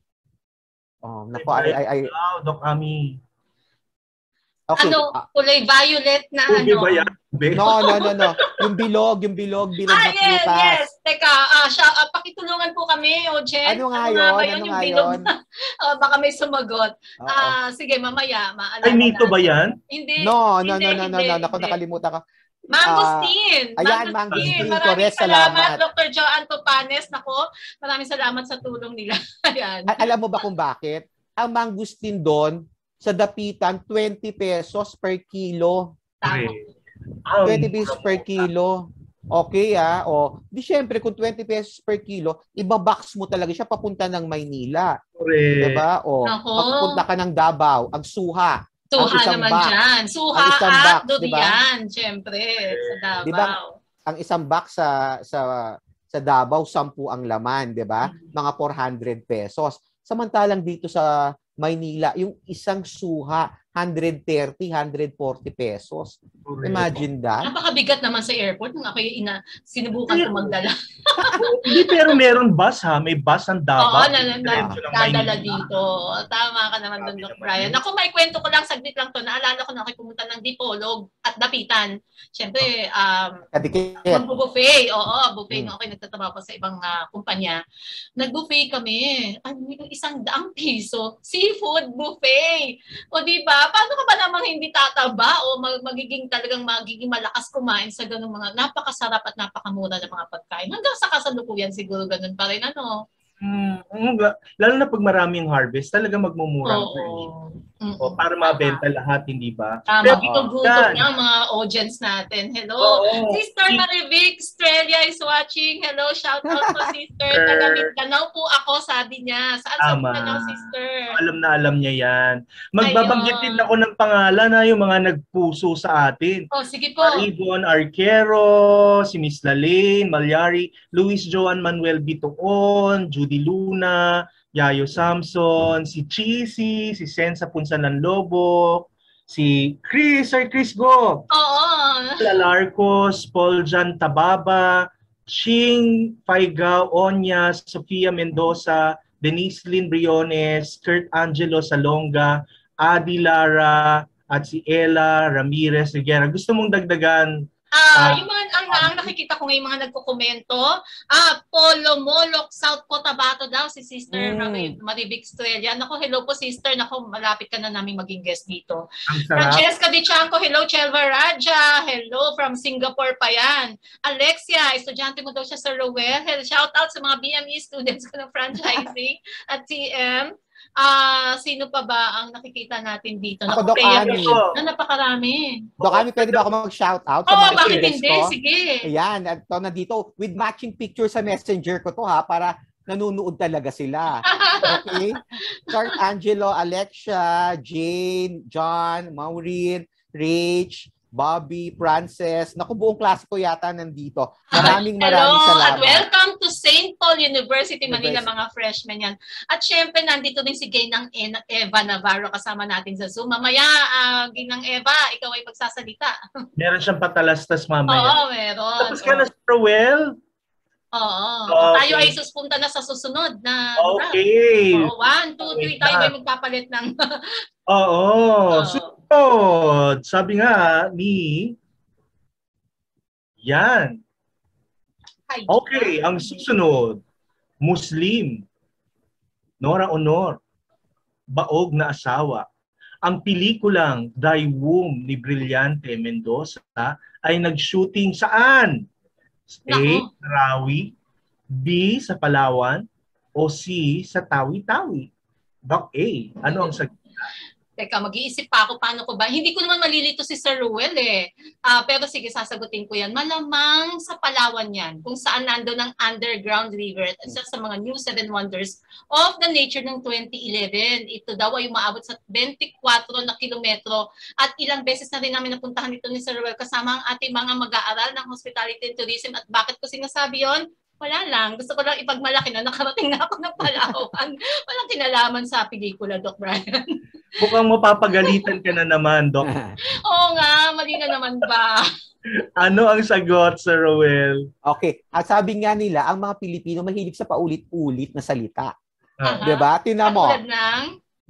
Oh, nako ay ay ay wow, Doc Ami. Okay. Ano, kulay violet na Ube ano? Ba yan? No, no, no, no. Yung bilog, yung bilog, bilog ah, na yes, prutas. yes. Teka, ah, siya, ah, pakitulungan po kami, Ojen. Ano nga ano yun? Nga ba yun? Ano Yung nga bilog yun? na, ah, baka may sumagot. Oo. Ah, sige, mamaya. Maalala Ay, nito ba yan? Hindi. No, no, hindi, no, no, no, hindi, no. Naku, hindi. nakalimutan ka. Mangustin. Uh, ayan, Mangustin. mangustin. Maraming Correct, salamat, salamat. Doctor Joanne Topanes. Nako, maraming salamat sa tulong nila. Ayan. Al- alam mo ba kung bakit? Ang mangustin doon, sa Dapitan, twenty pesos per kilo. Tama. twenty pesos per kilo. Okay ah. O, di syempre kung twenty pesos per kilo, ibabox mo talaga siya papunta ng Maynila. Correct. Diba? O, Nako. papunta ka ng Davao, ang suha. Suha ang isang naman box. dyan. Suha Ang isang at box, Dodian, syempre, sa Davao. Diba? Ang isang box sa sa sa Davao, sampu ang laman, 'di ba? Mga four hundred pesos. Samantalang dito sa Maynila, yung isang suha, one thirty, one forty pesos. Imagine that. Napakabigat naman sa airport nung ako yung ina, sinubukan ko magdala. Hindi, pero meron bus ha. May bus ang Davao. Oo, na, na, na, dadala dito. Tama ka naman doon, Doc Brian. Ako, may kwento ko lang, saglit lang to. Naalala ko na ako pumunta ng Dipolog at Dapitan. Siyempre, um, mag-buffet. Oo, buffet. Hmm. No, okay, nagtatrabaho pa sa ibang uh, kumpanya. Nag-buffet kami. Ano, isang daang piso. Seafood buffet. O diba? Paano ka ba namang hindi tataba o magiging talagang magiging malakas kumain sa ganung mga napakasarap at napakamura na mga pagkain? Hanggang sa kasalukuyan siguro ganun pa rin, ano? Hmm, lalo na pag maraming harvest, talaga magmumura. Oo. O, para mabenta lahat, hindi ba? Tama, gutom ng mga audience natin. Hello. Oo. Sister Marivic Estrella is watching. Hello, shout out po, sister. Taga Mindanao po ako, sabi niya. Saan sa Mindanao, sister? Alam na alam niya yan. Magbabanggit din ako ng pangalan na yung mga nagpuso sa atin. Oh, sige po. Maribon Arquero, si Miss Lalaine Malyari, Luis Joan Manuel Bitoon, Judy Luna, Yayo Samson, si Cheesy, si Sensa Punsanan Lobo, si Chris, Sir Chris Go. Oo. Lalarcos, Paul Jan Tababa, Ching Faigao Onyas, Sofia Mendoza, Denise Lynn Briones, Kurt Angelo Salonga, Adi Lara, at si Ella Ramirez Riguera. Gusto mong dagdagan? Ah, uh, yung mga ang, ang nakikita ko ngayong mga nagko-komento, ah, Polo Molok, South Cotabato daw si Sister mm. Marivic Estrella. Nako, hello po sister. Nako, malapit ka na naming maging guest dito. Francesca Di Chanco, hello Chelva Raja. Hello from Singapore pa yan. Alexia, estudyante mo daw siya sa Rowell. Shout out sa mga B M E students ko ng franchising at T M. Ah, uh, sino pa ba ang nakikita natin dito? Ako, Doc Ami. Na napakarami. Doc Ami, pwede ba ako mag-shout out sa oh, mga bakit hindi? Ko? Sige. Ayan, ito na dito with matching picture sa Messenger ko to ha para nanunood talaga sila. Okay? Kurt Angelo, Alexia, Jane, John, Maureen, Rach, Bobby, Frances, naku, buong klase ko yata nandito. Maraming maraming Hello, salamat. At welcome to Saint Paul University, Manila, University. Mga freshmen yan. At syempre, nandito din si Ginang Eva Navarro kasama natin sa Zoom. Mamaya, uh, Ginang Eva, ikaw ay magsasalita. Meron siyang patalastas mamaya. Oo, meron. Tapos ka na sa Rowell? Oo. Okay. Tayo ay suspunta na sa susunod na okay. So, one, two, three, tayo ay magpapalit ng... Oo. Susunod. Sabi nga ni... Yan. Okay, ang susunod. Muslim. Nora Honor. Baog na asawa. Ang pelikulang Thy Womb ni Brillante Mendoza ay nag-shooting saan? A. Rawi, B. sa Palawan, o C. sa Tawi-Tawi? Doc A, ano ang sagot? Teka, mag-iisip pa ako paano ko ba. Hindi ko naman malilito si Sir Ruel eh. Uh, pero sige, sasagutin ko yan. Malamang sa Palawan yan. Kung saan nando ng underground river. At isa sa mga new seven wonders of the nature ng twenty eleven. Ito daw ay umaabot sa twenty-four na kilometro. At ilang beses na rin namin napuntahan ito ni Sir Ruel kasama ang ating mga mag-aaral ng hospitality and tourism. At bakit ko sinasabi yon? Wala lang. Gusto ko lang ipagmalaki na nakarating na ako ng Palawan. Walang kinalaman sa pelikula, Doc Brian. Mukhang mapapagalitan ka na naman, Doc. Oo nga, mali na naman ba? Ano ang sagot, Sir Rowell? Okay. At sabi nga nila, ang mga Pilipino mahilig sa paulit-ulit na salita. Uh-huh. Diba? Tingnan mo. Katulad ng?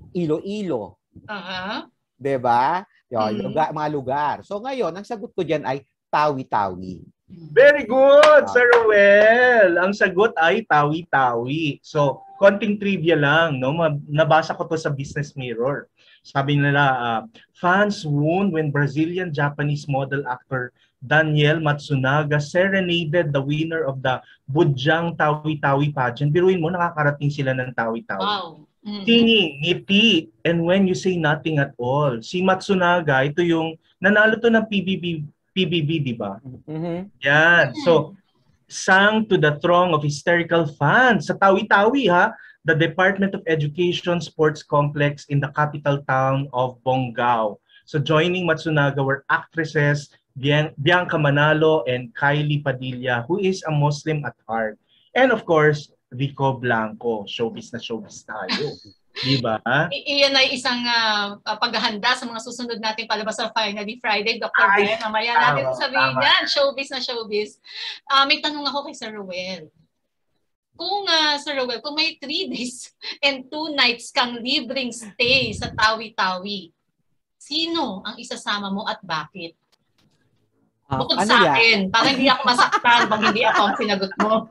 Iloilo. Uh-huh. Diba? Yun, Hmm. lugar, mga lugar. So ngayon, ang sagot ko dyan ay Tawi-Tawi. Very good, Sir Rowell. Ang sagot ay Tawi-Tawi. So, konting trivia lang, no? Nabasa ko to sa Business Mirror. Sabi nila, uh, fans wound when Brazilian-Japanese model actor Daniel Matsunaga serenaded the winner of the Bujang Tawi-Tawi pageant. Biruin mo, nakakarating sila ng Tawi-Tawi. Wow. Mm-hmm. Singing, ngiti, and when you say nothing at all. Si Matsunaga, ito yung nanalo to ng P B B P B B, di ba? Mm-hmm. Yan. So, sang to the throng of hysterical fans sa Tawi-Tawi, ha? The Department of Education Sports Complex in the capital town of Bongao. So, joining Matsunaga were actresses Bian Bianca Manalo and Kylie Padilla, who is a Muslim at heart. And of course, Vico Blanco. Showbiz na showbiz tayo. Di ba? I- iyan ay isang uh, paghahanda sa mga susunod natin palabas sa Finally Friday. Doctor Ay, Brian, mamaya tama, natin sabihin tama. yan. Showbiz na showbiz. Uh, may tanong ako kay Sir Ruel. Kung, uh, Sir Ruel, kung may three days and two nights kang libreng stay sa Tawi-Tawi, sino ang isasama mo at bakit? Uh, Bukod ano sa ya? akin, para hindi ako masaktan pag hindi ako ang sinagot mo.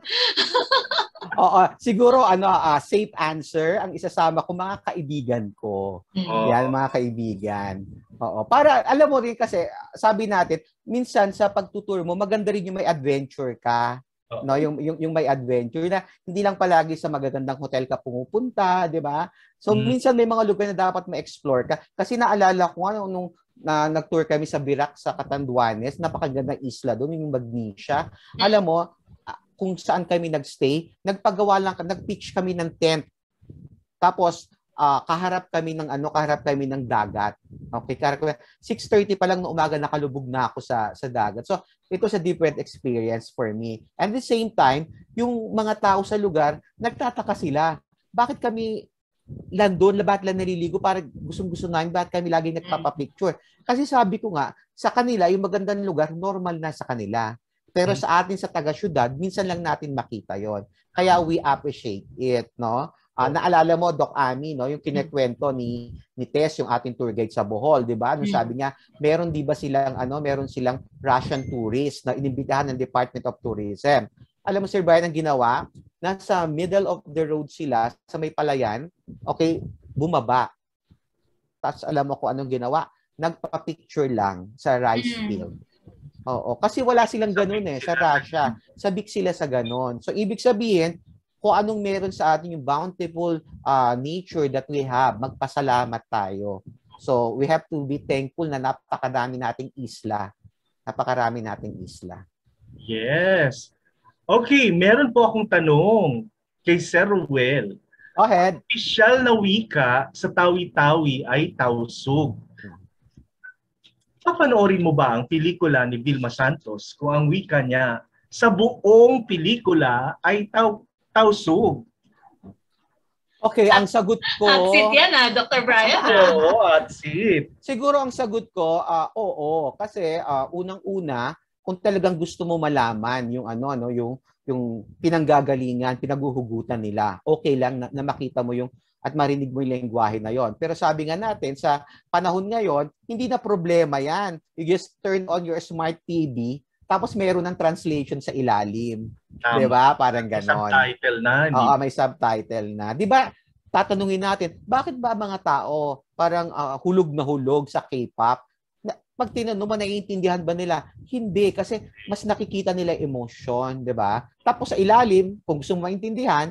Oo, siguro ano, uh, safe answer, ang isasama ko mga kaibigan ko. Mm. Yan, mga kaibigan. Oo, para alam mo rin kasi, sabi natin, minsan sa pagtutour mo, maganda rin yung may adventure ka. Oo. No, yung, yung yung may adventure na hindi lang palagi sa magagandang hotel ka pumupunta, 'di ba? So Mm. minsan may mga lugar na dapat ma-explore ka. Kasi naalala ko ano nung na nag-tour kami sa Birac sa Catanduanes, napakagandang isla doon, yung Magnesia. Alam mo, kung saan kami nagstay, nagpagawa lang, nag-pitch kami ng tent. Tapos, uh, kaharap kami ng ano, kaharap kami ng dagat. Okay, kaharap six thirty pa lang ng umaga nakalubog na ako sa sa dagat. So, it was a different experience for me. And at the same time, yung mga tao sa lugar, nagtataka sila. Bakit kami landon, labat lang naliligo para gustong-gusto namin, bakit kami lagi nagpapapicture? Kasi sabi ko nga, sa kanila, yung magandang lugar, normal na sa kanila. Pero sa atin sa taga-syudad, minsan lang natin makita yon. Kaya we appreciate it, no? Uh, naalala mo, Doc Ami, no, yung kinekwento ni ni Tess, yung ating tour guide sa Bohol, 'di ba? Nung sabi niya, meron 'di ba silang ano, meron silang Russian tourist na inimbitahan ng Department of Tourism. Alam mo, Sir Brian, ang ginawa, nasa middle of the road sila sa may palayan, okay, bumaba. Tapos alam mo kung anong ginawa? Nagpa-picture lang sa rice field. Oo, kasi wala silang ganun eh, sa Russia. Sabik sila sa ganun. So, ibig sabihin, kung anong meron sa atin yung bountiful uh, nature that we have, magpasalamat tayo. So, we have to be thankful na napakarami nating isla. Napakarami nating isla. Yes. Okay, meron po akong tanong kay Sir Ruel. Go ahead. Official na wika sa Tawi-Tawi ay Tausug. Papanoorin mo ba ang pelikula ni Vilma Santos kung ang wika niya sa buong pelikula ay taw Tausug? Okay, ang sagot ko... Atsit yan ah, Doctor Brian. Oo, atsit. Siguro ang sagot ko, uh, oo. Kasi uh, unang-una, kung talagang gusto mo malaman yung ano ano yung yung pinanggagalingan, pinaguhugutan nila, okay lang na, na makita mo yung at marinig mo yung lengguwahe na yon. Pero sabi nga natin, sa panahon ngayon, hindi na problema yan. You just turn on your smart T V, tapos meron ng translation sa ilalim. Di ba? Parang ganon. May subtitle na. Oo, may subtitle na. Di ba? Tatanungin natin, bakit ba mga tao parang uh, hulog na hulog sa K-pop? Pag tinanong mo, naiintindihan ba nila? Hindi, kasi mas nakikita nila emotion, di ba? Tapos sa ilalim, kung gusto mo maintindihan,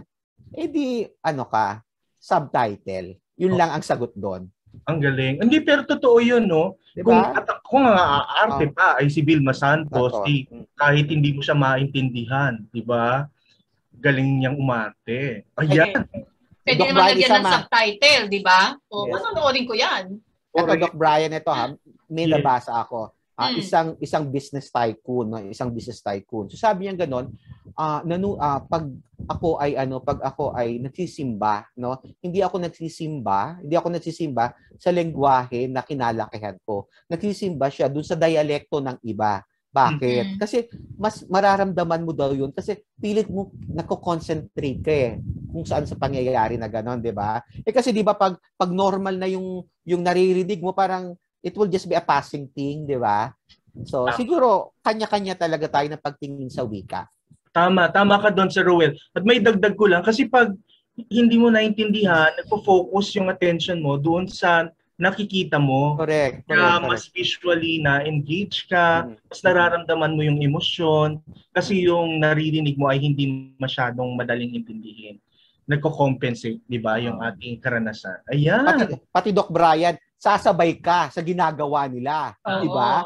edi ano ka, subtitle. Yun lang ang sagot doon. Ang galing. Hindi, pero totoo yun, no? Diba? Kung, at, kung ang aarte oh. pa ay si Vilma Santos, di, kahit hindi mo siya maintindihan, di ba? Galing niyang umarte. Ayan. Pwede Doc naman Brian, lagyan ng subtitle, di ba? O, yes. Manonoodin ko yan. Ito, Doc Brian, ito ha, may yes. nabasa ako. Uh, mm. isang isang business tycoon, no? isang business tycoon. So sabi niya gano'n, uh, nanu uh, pag ako ay ano, pag ako ay nagsisimba, no? Hindi ako nagsisimba, hindi ako nagsisimba sa lengguwahe na kinalakihan ko. Nagsisimba siya dun sa dialekto ng iba. Bakit? Mm-hmm. Kasi mas mararamdaman mo daw 'yun kasi pilit mo nako-concentrate ka eh kung saan sa pangyayari na gano'n, 'di ba? Eh kasi 'di ba pag pag normal na yung yung naririnig mo, parang it will just be a passing thing, di ba? So, ah. siguro, kanya-kanya talaga tayo ng pagtingin sa wika. Tama, tama ka doon, Sir Ruel. At may dagdag ko lang, kasi pag hindi mo naintindihan, nagpo-focus yung attention mo doon sa nakikita mo. Correct. Kaya correct, mas correct. visually na-engage ka, mm-hmm. mas nararamdaman mo yung emosyon, kasi yung naririnig mo ay hindi masyadong madaling intindihin. Nagko-compensate, di ba, yung ating karanasan. Ayan. Pati, pati Doc Brian, sasabay ka sa ginagawa nila. Oh, di ba?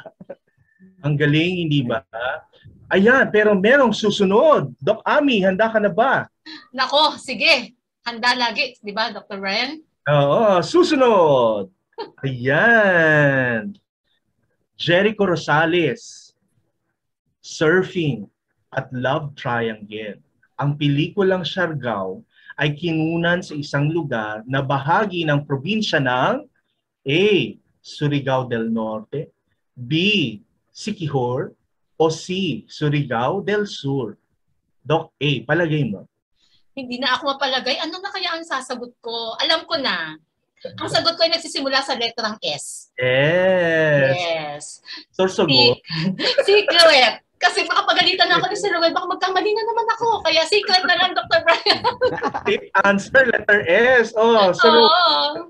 Ang galing, hindi ba? Ayan, pero merong susunod. Doc Ami, handa ka na ba? Nako, sige. Handa lagi, di ba, Doctor Brian? Oo, susunod. Ayan. Jericho Rosales, Surfing at Love Triangle. Ang pelikulang Siargao ay kinunan sa isang lugar na bahagi ng probinsya ng A. Surigao del Norte, B. Siquijor, o C. Surigao del Sur? Doc A, palagay mo. Hindi na ako mapalagay. Ano na kaya ang sasagot ko? Alam ko na. Ang sagot ko ay nagsisimula sa letrang S. Yes. Yes. Sorsogon. Secret. Kasi baka pagalitan na ako ni Sir Ruel, baka magkamali na naman ako. Kaya secret na lang, Doctor Brian. Safe answer, letter S. Oh, so Oo.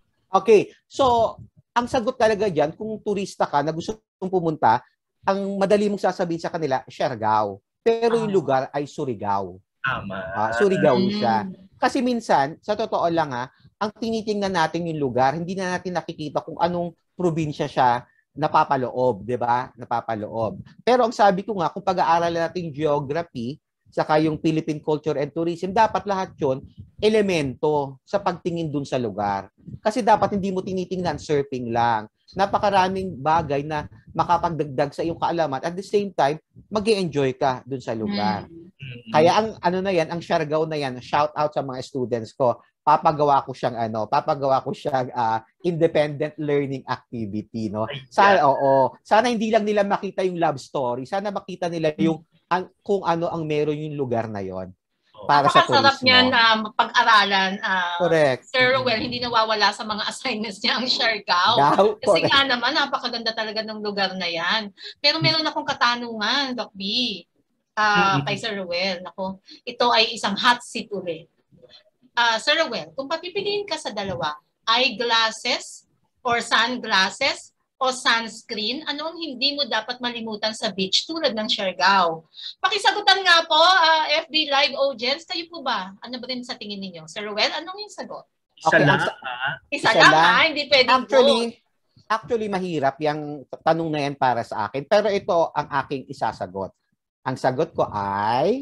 Okay, so ang sagot talaga dyan, kung turista ka na gusto mong pumunta, ang madali mong sasabihin sa kanila, Siargao. Pero yung Ah. lugar ay Surigao. tama. Ah, Surigao siya. Mm. Kasi minsan, sa totoo lang ha, ang tinitingnan natin yung lugar, hindi na natin nakikita kung anong probinsya siya napapaloob, di ba? Napapaloob. Pero ang sabi ko nga, kung pag-aaralan natin geography, saka yung Philippine Culture and Tourism, dapat lahat yun elemento sa pagtingin dun sa lugar. Kasi dapat hindi mo tinitingnan surfing lang. Napakaraming bagay na makapagdagdag sa iyong kaalaman. At the same time, mag-i-enjoy ka dun sa lugar. Mm. Kaya ang ano na yan, ang Siargao na yan, shout out sa mga students ko. Papagawa ko siyang ano, papagawa ko siyang uh, independent learning activity, no. Sana oo, sana hindi lang nila makita yung love story, sana makita nila yung ang, kung ano ang meron yung lugar na yon para sa Napakasarap turismo. niyan um, pag-aralan. Uh, Correct. Sir Ruel, hindi nawawala sa mga assignments niya ang Siargao. Gao, Kasi correct. nga naman, napakaganda talaga ng lugar na yan. Pero meron akong katanungan, Doc B, uh, Mm-hmm. kay Sir Ruel. Ako, ito ay isang hot seat ulit. Uh, Sir Ruel, kung papipiliin ka sa dalawa, eyeglasses or sunglasses o sunscreen, ano ang hindi mo dapat malimutan sa beach tulad ng Siargao? Pakisagutan nga po, uh, F B Live audience, kayo po ba? Ano ba rin sa tingin ninyo? Sir Ruel, anong yung sagot? Isa Okay, lang, ang- ah. Isa, Isa lang, lang. ha? Hindi pwedeng Actually, both. actually mahirap yung tanong na yan para sa akin. Pero ito ang aking isasagot. Ang sagot ko ay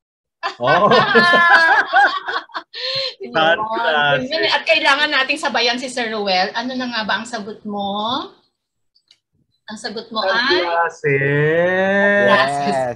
Oh. Yun. Sunglasses. At kailangan nating sabayan si Sir Ruel. Ano na nga ba ang sagot mo? Ang sagot mo ay... Sunglasses. yes.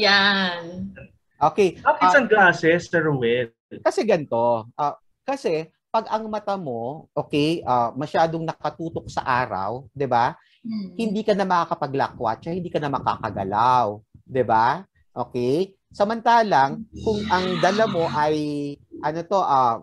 Ayan. Okay. Bakit ah, sunglasses, Sir Ruel? kasi ganito. ah, kasi pag ang mata mo, okay, ah, masyadong nakatutok sa araw, 'di ba? Hmm. Hindi ka na makakapaglakwa, hindi ka na makakagalaw, 'di ba? Okay? Samantalang kung ang dala mo ay ano to, ah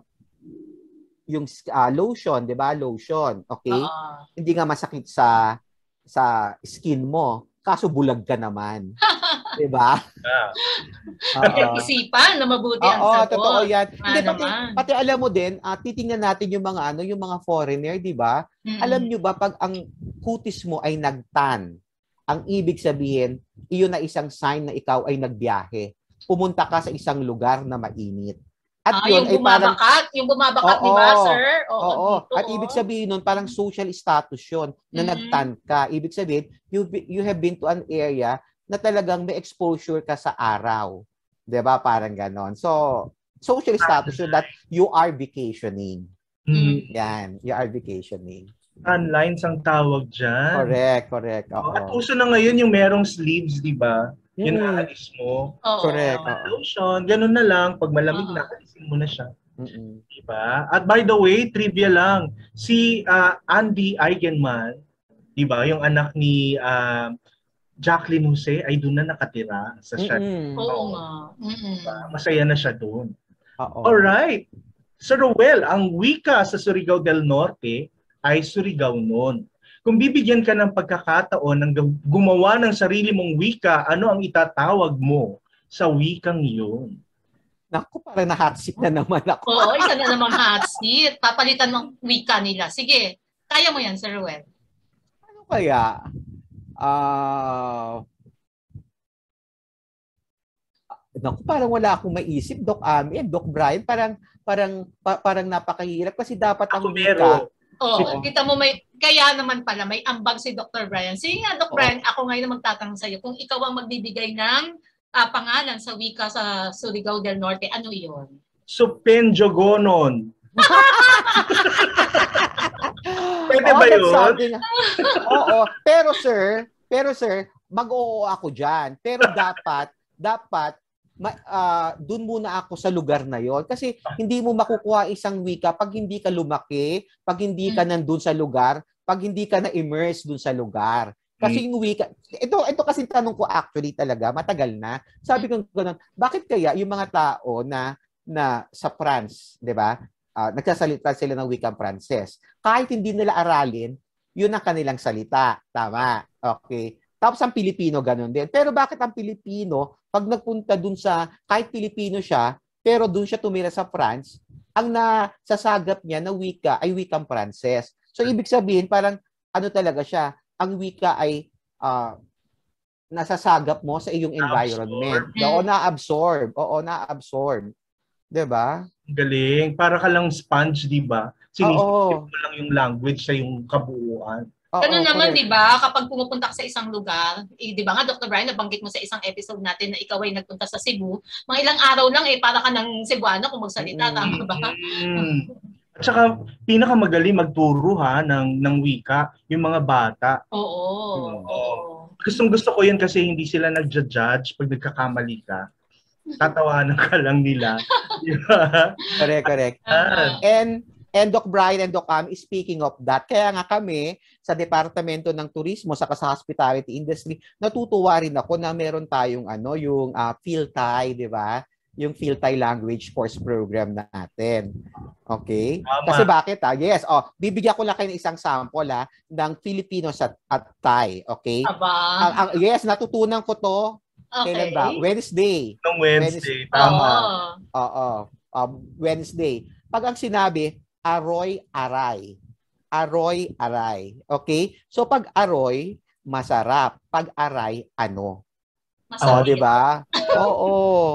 yung ah, lotion, 'di ba? Lotion, okay? Oo. Hindi nga masakit sa sa skin mo, kaso bulag ka naman. 'Di ba? Ah. Oo. Isipan na mabuti ang Oo, sagot. totoo 'yan. Ah, Hindi pati, naman. pati alam mo din, ah, titingnan natin yung mga ano, yung mga foreigner, 'di ba? Mm-mm. Alam nyo ba pag ang kutis mo ay nagtan, ang ibig sabihin, iyon na isang sign na ikaw ay nagbiyahe. Pumunta ka sa isang lugar na mainit. At Ah, yun yung ay parang bumabakat, yung bumabakat, di Oo. ba, sir? Oo. oo, dito, at oh. ibig sabihin nun parang social status 'yon na Mhm. nagtan ka. Ibig sabihin, you be- you have been to an area na talagang may exposure ka sa araw. 'Di ba? Parang ganon. So, social status yun that you are vacationing. Mm. Yan, you are vacationing. Sunlines ang tawag dyan. Correct, correct. Oh, at Oo. uso na ngayon yung merong sleeves, di ba? Yun Mm. aalis mo. Oo. Correct. At lotion, ganun na lang. Pag malamig Oo. na, alisin mo na siya. Mm-mm. Di ba? At by the way, trivia lang. Si ah, Andy Eigenman, di ba? Yung anak ni ah, Jacqueline Jose ay doon na nakatira sa siya. Mm-mm. Oo nga. Mm-mm. Masaya na siya doon. Oo. Alright. Sir Roel, ang wika sa Surigao del Norte ay Surigao noon. Kung bibigyan ka ng pagkakataon ng gumawa ng sarili mong wika, ano ang itatawag mo sa wikang yun? Naku, parang na-hot seat na naman ako. Oo, isa na namang hot seat. Papalitan ng wika nila. Sige, kaya mo yan, Sir Ruel. Ano kaya? Ah... Naku, parang wala akong maisip, Doc Ami, Doc Brian, parang parang pa, parang napakahirap kasi dapat ang Ako meron. Oo, Oo. kita mo may, kaya naman pala, may ambag si Doctor Brian. Sige nga, Doc Oo. Brian, ako ngayon na magtatanong sa'yo, kung ikaw ang magbibigay ng ah, pangalan sa wika sa Surigao del Norte, ano yun? Supenjogonon. Pwede Oo, ba that's yun? something. Oo, pero sir, pero sir, mag-oo ako diyan. Pero dapat dapat ma, uh, dun muna ako sa lugar na yon kasi hindi mo makukuha isang wika pag hindi ka lumaki, pag hindi ka nandun sa lugar, pag hindi ka na-immerse dun sa lugar. Kasi yung wika, ito ito kasi tanong ko actually talaga, matagal na. Sabi ko gano'n, bakit kaya yung mga tao na na sa France, 'di ba? Uh, nagsasalita sila ng wikang Pranses. Kahit hindi nila aralin, yun ang kanilang salita. Tama. Okay. Tapos ang Pilipino ganun din. Pero bakit ang Pilipino, pag nagpunta dun sa, kahit Pilipino siya, pero dun siya tumira sa France, ang nasasagap niya na wika ay wikang Pranses. So, ibig sabihin, parang ano talaga siya, ang wika ay uh, nasasagap mo sa iyong environment. Absorb. Oo, na-absorb. Oo, na-absorb. Diba? Galing. Para ka lang sponge, di ba? Sinisipin Oo. mo lang yung language sa yung kabuuan. Ganun naman, di ba? Kapag pumupunta ka sa isang lugar, eh, di ba nga, Doctor Brian, nabanggit mo sa isang episode natin na ikaw ay nagpunta sa Cebu, mga ilang araw lang eh, para ka ng Cebuano kung magsalita, mm. tama ba? Mm. At saka, pinakamagaling magturo ha, ng, ng wika, yung mga bata. Oo. Oo. Oo. Gustong gusto ko yun kasi hindi sila nagja-judge pag nagkakamali ka. Tatawanan ka lang nila. Diba? Correct, correct. Uh-huh. And And Doc Brian and Doc Am, speaking of that, kaya nga kami sa Departamento ng Turismo saka sa Hospitality Industry, natutuwa rin ako na meron tayong ano, yung uh, PhilTai, di ba? Yung PhilTai Language Course Program natin. Okay? Tama. Kasi bakit ah? Yes, oh, bibigyan ko lang kayo ng isang sample ah, ng Filipino at, at Thai. Okay? Aba. Ang, ang, yes, natutunan ko to. Okay. Kailan ba? Wednesday. Nung Wednesday. Wednesday. Tama. Oo. Um, Wednesday. Pag ang sinabi, Aroy Aray. Aroy Aray. Okay? So pag aroy, masarap. Pag aray, ano? Masarap. Oh, 'di ba? Oo,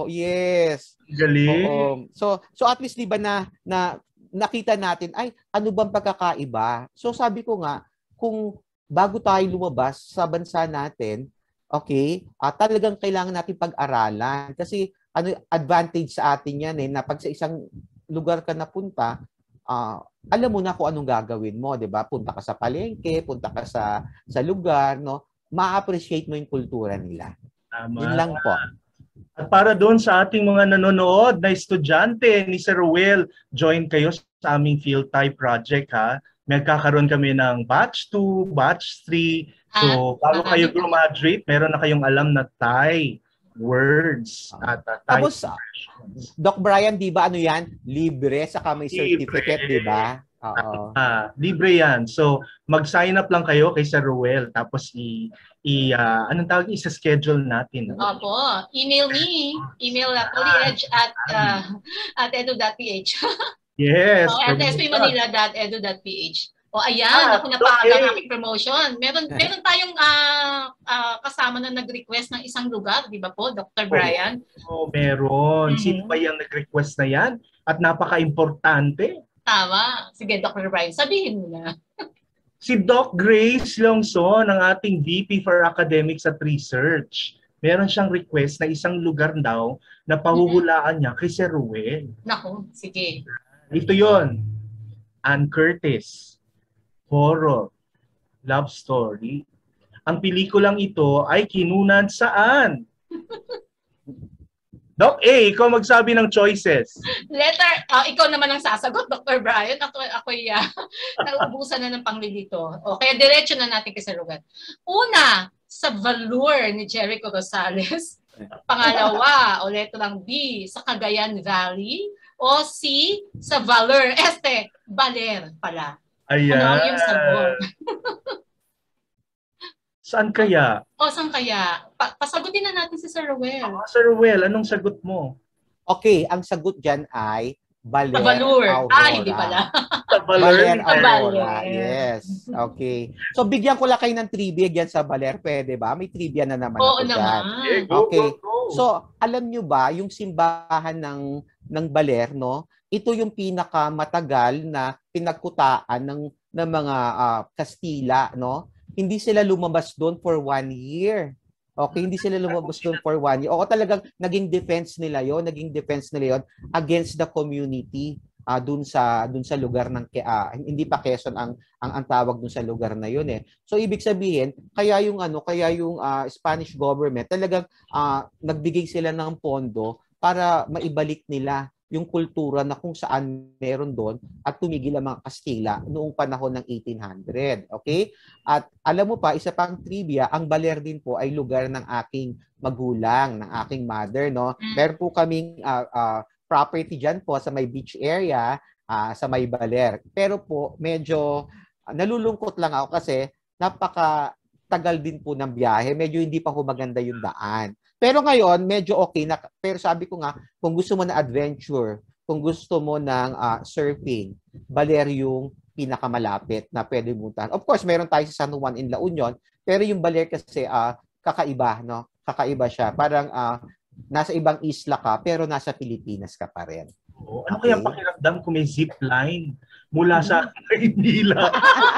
yes. Galing. Oo. So so at least 'di ba na na nakita natin ay ano bang pagkakaiba? So sabi ko nga, kung bago tayo lumabas sa bansa natin, okay, uh, talagang kailangan natin pag-aralan kasi ano advantage sa atin 'yan eh na pag sa isang lugar ka napunta, Uh, alam mo na kung anong gagawin mo, 'di ba? Punta ka sa palengke, punta ka sa sa lugar, no? Ma-appreciate mo yung kultura nila. Tama. Yun lang po. At para doon sa ating mga nanonood na estudyante ni Sir Ruel, join kayo sa aming PhilTai project ha. Magkakaroon kami ng batch two, batch three. So, bago kayo graduate, meron na kayong alam na Thai words at uh, Thai Tapos, Doc Brian, di ba ano yan? Libre, saka may certificate, di ba? Oo. Ah, libre yan. So, mag-sign up lang kayo kay Sir Ruel. Tapos, i, i uh, anong tawag? Isa-schedule natin. Opo. Email me. Email at polyedge at, uh, at edu.ph. Yes. O, at s p manila dot edu dot p h. O ayan, ah, ako napaaga okay. ng aking promotion. Meron meron tayong uh, uh, kasama na nag-request ng isang lugar, di ba po, Doctor Brian? Oo, oh, meron. Mm-hmm. Sino ba yung nag-request na yan? At napaka-importante. Tama. Sige, Doctor Brian, sabihin mo na. Si Doc Grace Longson, ang ating V P for Academics at Research. Meron siyang request na isang lugar daw na pahuhulaan niya kay Sir Ruel. Naku, sige. Ito yon. Ann Curtis. Horror, love story. Ang pelikulang ito ay kinunan saan? Doc A, ikaw magsabi ng choices. Letter, uh, ikaw naman ang sasagot, Doctor Brian. Ako, ako uh, naubusan na ng panglilito. O, kaya diretso na natin kasi lugar. Una, sa Valor ni Jericho Rosales. Pangalawa, o letrang B, sa Cagayan Valley. O C, sa Valor. Este, Baler pala. Ayan. Ano yung sagot? Saan kaya? O, saan kaya? Pa pasagutin na natin si Sir Ruel. Ah, Sir Ruel, anong sagot mo? Okay, ang sagot dyan ay Baler Aurora. Ah, hindi pala. Baler Aurora. Baler. Yes. Okay. So, bigyan ko lang kayo ng trivia dyan sa Baler. Pwede ba? May trivia na naman Oo ako naman. dyan. Okay, go, okay. Go, go. So, alam nyo ba, yung simbahan ng, ng Baler, no? Ito yung pinakamatagal na pinagkutaan ng, ng mga uh, Kastila, no? Hindi sila lumabas doon for one year. Okay, hindi sila lumabas doon for one year. O talagang naging defense nila yon, naging defense nila yon against the community. uh, dun sa dun sa lugar ng uh, hindi pa Quezon ang ang ang tawag dun sa lugar na yun eh. So ibig sabihin, kaya yung ano, kaya yung uh, Spanish government talagang uh, nagbigay sila ng pondo para maibalik nila yung kultura na kung saan meron doon at tumigil ang mga Kastila noong panahon ng eighteen hundred. Okay? At alam mo pa, isa pang trivia, ang Baler din po ay lugar ng aking magulang, ng aking mother. No? Meron po kaming uh, uh, property dyan po sa may beach area, uh, sa may Baler. Pero po, medyo uh, nalulungkot lang ako kasi napaka tagal din po ng biyahe. Medyo hindi pa ho maganda yung daan. Pero ngayon, medyo okay na. Pero sabi ko nga, kung gusto mo na adventure, kung gusto mo ng uh, surfing, Baler yung pinakamalapit na pwede puntahan. Of course, meron tayo sa San Juan in La Union, pero yung Baler kasi uh, kakaiba, no? Kakaiba siya. Parang uh, nasa ibang isla ka, pero nasa Pilipinas ka pa rin. Oh, ano okay. Kaya pakiramdam kung may zip line mula sa Maynila?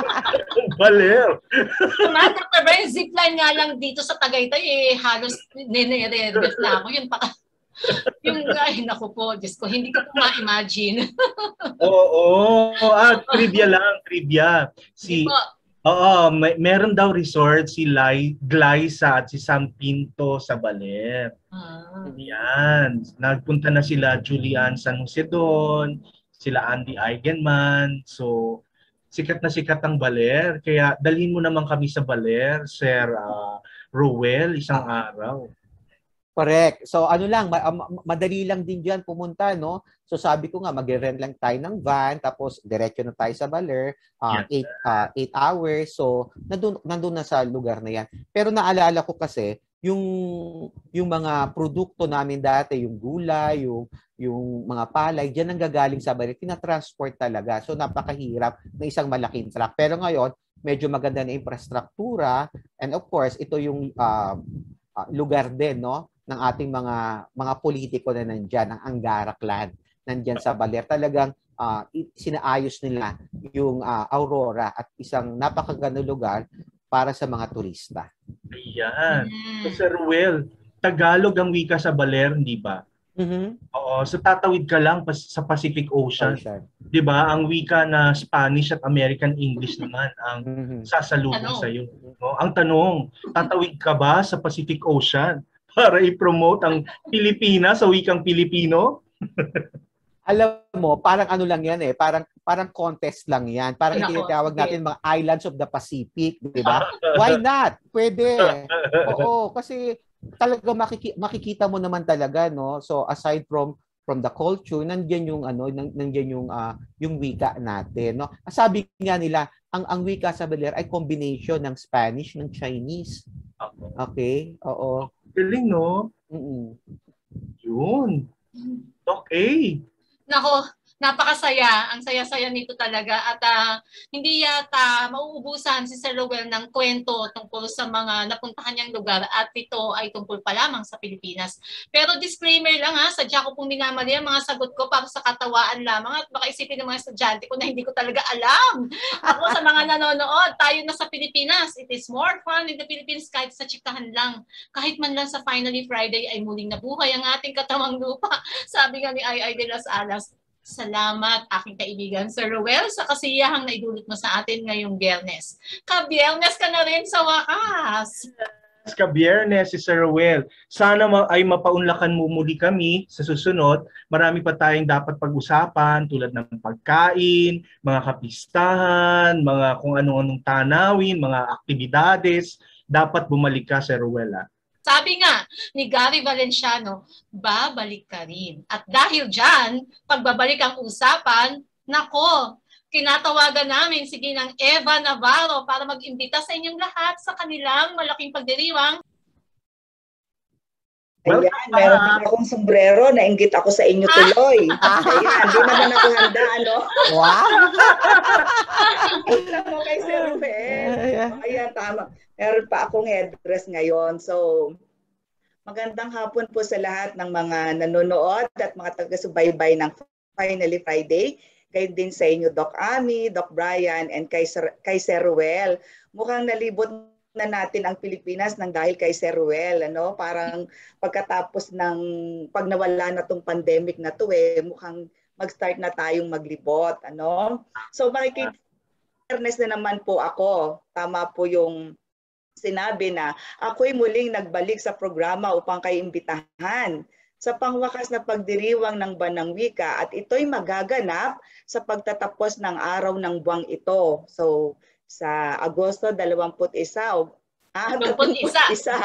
Baler. Commander, pero yung zipline nga lang dito sa Tagaytay, eh, halos nire-nervous na ako. Yun pa, yung, ay, naku po, Diyos ko, hindi ko po ma-imagine. Oo, oh, oh, ah, trivia lang, trivia. Si, oo, may, meron daw resort si Lai, Glyza at si Sam Pinto sa Baler. Ah. Yan. Nagpunta na sila Julian San Jose doon, sila Andy Eigenman. So, sikat na sikat ang Baler. Kaya dalhin mo naman kami sa Baler, Sir uh, Rowell, isang araw. Correct. So ano lang, ma- ma- madali lang din diyan pumunta, no? So sabi ko nga, mag-rent lang tayo ng van, tapos diretso na tayo sa Baler, uh, yes. eight, uh, eight hours. So nandun, nandun na sa lugar na yan. Pero naalala ko kasi, yung yung mga produkto namin dati, yung gulay, yung yung mga palay, diyan ang gagaling sa Baler, tina-transport talaga. So napakahirap na isang malaking truck. Pero ngayon, medyo maganda na infrastruktura, and of course, ito yung uh, uh, lugar din, no, ng ating mga mga politiko na nandiyan, ng Angara clan, nandiyan sa Baler. Talagang uh, sinaayos nila yung uh, Aurora at isang napakagandang lugar para sa mga turista. Ayan. So, Sir Ruel, Tagalog ang wika sa Baler, hindi ba? Mm-hmm. Oo, so tatawid ka lang sa Pacific Ocean. Ocean. 'Di ba? Ang wika na Spanish at American English naman ang mm-hmm. sasalubong sa iyo. No? Ang tanong, tatawid ka ba sa Pacific Ocean para i-promote ang Pilipinas sa wikang Pilipino? Alam mo, parang ano lang yan eh, parang parang contest lang yan. Parang itinatawag natin mga islands of the Pacific, 'di ba? Why not? Pwede. Oo, kasi talaga makiki- makikita mo naman talaga, no? So aside from from the culture, nandiyan yung ano, nandiyan yung uh, yung wika natin, no? Sabi nga nila, ang ang wika sa Baler ay combination ng Spanish ng Chinese. Okay? Oo. Galing, no? Mm-mm. Yun. Okay. Nako, napakasaya. Ang saya-saya nito talaga. At uh, hindi yata mauubusan si Sir Rowell ng kwento tungkol sa mga napuntahan niyang lugar at ito ay tungkol pa lamang sa Pilipinas. Pero disclaimer lang ha, sadya ko pong minamali ang mga sagot ko para sa katawaan lamang at baka isipin ng mga estudyante ko na hindi ko talaga alam. Ako sa mga nanonood, tayo na sa Pilipinas. It is more fun in the Philippines kahit sa chikahan lang. Kahit man lang sa Finally Friday ay muling nabuhay ang ating katawang lupa. Sabi nga ni Ay Ay de las Alas. Salamat, aking kaibigan Sir Rowell, sa kasiyahang naidulot mo sa atin ngayong Biyernes. Ka-Biyernes ka na rin sa wakas! Ka-Biyernes si Sir Rowell. Sana ma- ay mapaunlakan mo muli kami sa susunod. Marami pa tayong dapat pag-usapan tulad ng pagkain, mga kapistahan, mga kung anong-anong tanawin, mga aktibidades. Dapat bumalik ka, Sir Rowell. Ah. Sabi nga ni Gary Valenciano, babalik ka rin. At dahil dyan, pagbabalik ang usapan, nako, kinatawagan namin si Ginang Eva Navarro para mag-imbita sa inyong lahat sa kanilang malaking pagdiriwang. Ayan, meron din akong sombrero, nainggit ako sa inyo tuloy. Ayan, di naman ako handa, ano? Wow! Alam mo kay Sir Rowell. Ayan, tama. Meron pa akong headdress ngayon. So, magandang hapon po sa lahat ng mga nanonood at mga taga-subaybay ng Finally Friday. Kayo din sa inyo, Doc Ami, Doc Brian, and kay Sir, kay Sir Rowell. Mukhang nalibot na natin ang Pilipinas nang dahil kay Sir Rowell, ano? Parang pagkatapos ng pag nawala na tong pandemic na to, eh, mukhang mag-start na tayong maglibot. Ano? So makikita, fairness na naman po ako. Tama po yung sinabi na ako'y muling nagbalik sa programa upang kayo imbitahan sa pangwakas na pagdiriwang ng Banang Wika at ito'y magaganap sa pagtatapos ng araw ng buwang ito. So sa Agosto dalawampu't isa o Ah, isa. isa.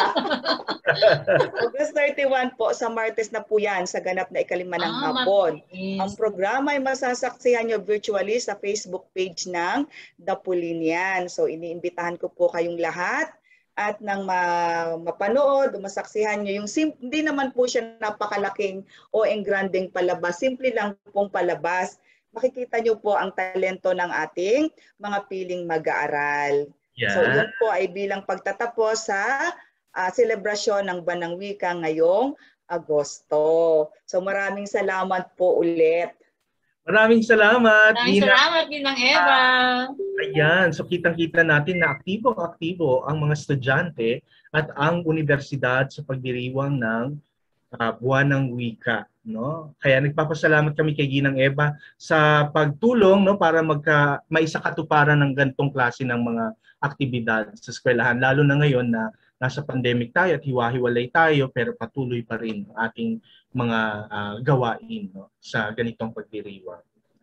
August thirty-one po, sa Martes na po yan, sa ganap na ikalima ng Ah, hapon. Martes. Ang programa ay masasaksihan nyo virtually sa Facebook page ng Dapulinian. So iniimbitahan ko po kayong lahat at nang ma mapanood o masaksihan nyo yung sim hindi naman po siya napakalaking o engranding palabas. Simple lang pong palabas. Makikita nyo po ang talento ng ating mga piling mag-aaral. Yeah. So yun po ay bilang pagtatapos sa uh, selebrasyon ng Banang Wika ngayong Agosto. So maraming salamat po ulit. Maraming salamat. Maraming Nina. salamat, Ninang Eva. Ayan, so kitang-kita natin na aktibong-aktibo ang mga estudyante at ang universidad sa pagdiriwang ng uh, Buwan ng Wika. No? Kaya nagpapasalamat kami kay Ginang Eva sa pagtulong, no, para magka maisakatuparan ng gantong klase ng mga aktibidad sa eskwelahan, lalo na ngayon na nasa pandemic tayo at hiwa-hiwalay tayo pero patuloy pa rin ang ating mga uh, gawain, no, sa ganitong pagdiriwang.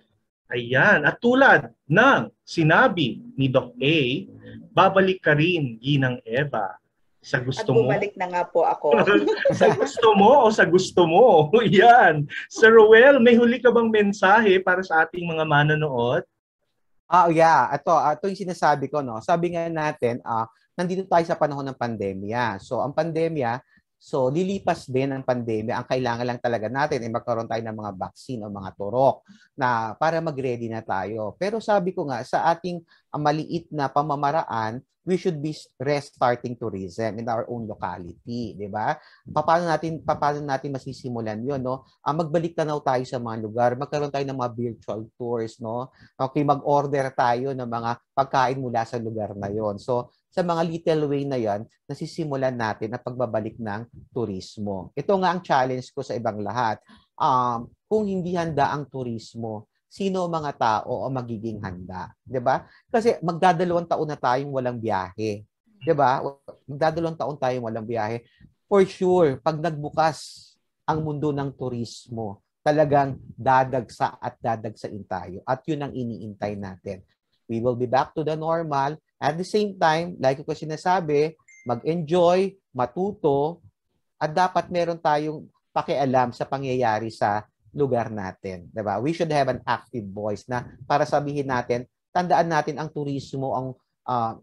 Ayan, at tulad ng sinabi ni Doc A, babalik ka rin, Ginang Eva, sa gusto mo. At bumalik na nga po ako. Sa gusto mo o sa gusto mo? Yan. Sir Ruel, may huli ka bang mensahe para sa ating mga manonood? Ah, uh, yeah. Ito, uh, ito yung sinasabi ko, no. Sabi nga natin, uh, nandito tayo sa panahon ng pandemya. So, ang pandemya, so lilipas din ang pandemya. Ang kailangan lang talaga natin ay magkaroon tayo ng mga vaccine o mga turok na para mag-ready na tayo. Pero sabi ko nga, sa ating uh, maliit na pamamaraan, we should be restarting tourism in our own locality, di ba? Paano natin paano natin masisimulan 'yon, no? Ah, magbalik tanaw tayo sa mga lugar, magkaroon tayo ng mga virtual tours, no? Okay, mag-order tayo ng mga pagkain mula sa lugar na 'yon. So, sa mga little way na 'yan, nasisimulan natin ang pagbabalik ng turismo. Ito nga ang challenge ko sa ibang lahat. Um, kung hindi handa ang turismo, sino mga tao ang magiging handa, 'di ba? Kasi magdadalawang taon na tayong walang biyahe, 'di ba? Magdadalawang taon tayong walang biyahe. For sure, pag nagbukas ang mundo ng turismo, talagang dadagsa at dadagsain tayo. At 'yun ang iniintay natin. We will be back to the normal. At the same time, like ko sinasabi, mag-enjoy, matuto, at dapat meron tayong pakialam sa pangyayari sa lugar natin, diba? We should have an active voice na para sabihin natin, tandaan natin ang turismo ang uh,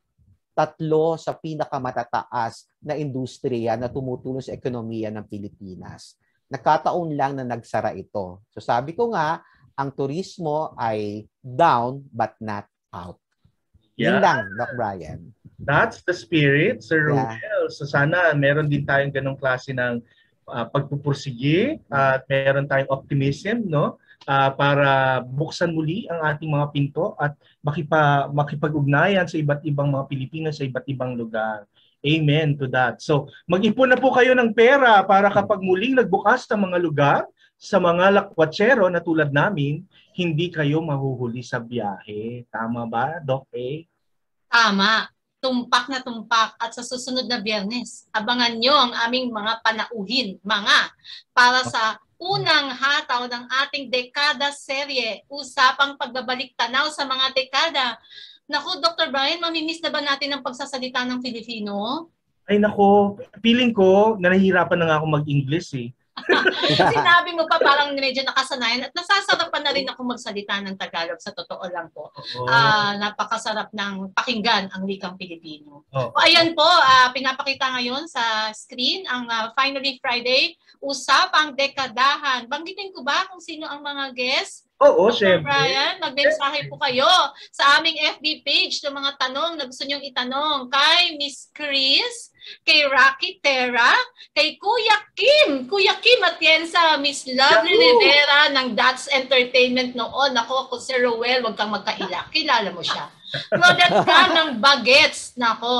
tatlo sa pinakamatataas na industriya na tumutulong sa ekonomiya ng Pilipinas. Nagkataon lang na nagsara ito. So sabi ko nga, ang turismo ay down but not out. Yeah. Yun lang, Doc Brian. That's the spirit, Sir Yeah. Ruel. So sana meron din tayong ganong klase ng Uh, pagpupursige at uh, meron tayong optimism, no, uh, para buksan muli ang ating mga pinto at makipa, makipag-ugnayan sa iba't ibang mga Pilipino sa iba't ibang lugar. Amen to that. So mag-ipon na po kayo ng pera para kapag muling nagbukas ng mga lugar sa mga lakwatsero na tulad namin, hindi kayo mahuhuli sa biyahe. Tama ba, Doc A? Tama. Tumpak na tumpak at sa susunod na Biyernes, abangan nyo ang aming mga panauhin, mga para sa unang hataw ng ating dekada serye, usapang pagbabalik tanaw sa mga dekada. Naku, Doctor Brian, mamimiss na ba natin ang pagsasalita ng Filipino? Ay nako, feeling ko na nahihirapan na nga ako mag-English eh. Sinabi mo pa parang medyo nakasanayan at nasasarapan na rin ako magsalita ng Tagalog, sa totoo lang po. Oh. Uh, napakasarap ng pakinggan ang wikang Pilipino. Oh. O, ayan po, uh, pinapakita ngayon sa screen ang uh, Finally Friday, Usapang Dekadahan. Banggitin ko ba kung sino ang mga guests? Oo, Doctor syempre. Brian, magmensahe po kayo sa aming F B page ng mga tanong na gusto nyong itanong kay Miss Chris, kay Rocky Terra, kay Kuya Kim, Kuya Kim Atienza, Miss Lovely Yahoo! Rivera ng That's Entertainment noon. Ako, ako Sir Ruel, wag kang magkaila. Kilala mo siya. Claudette ka ng Bagets. Nako.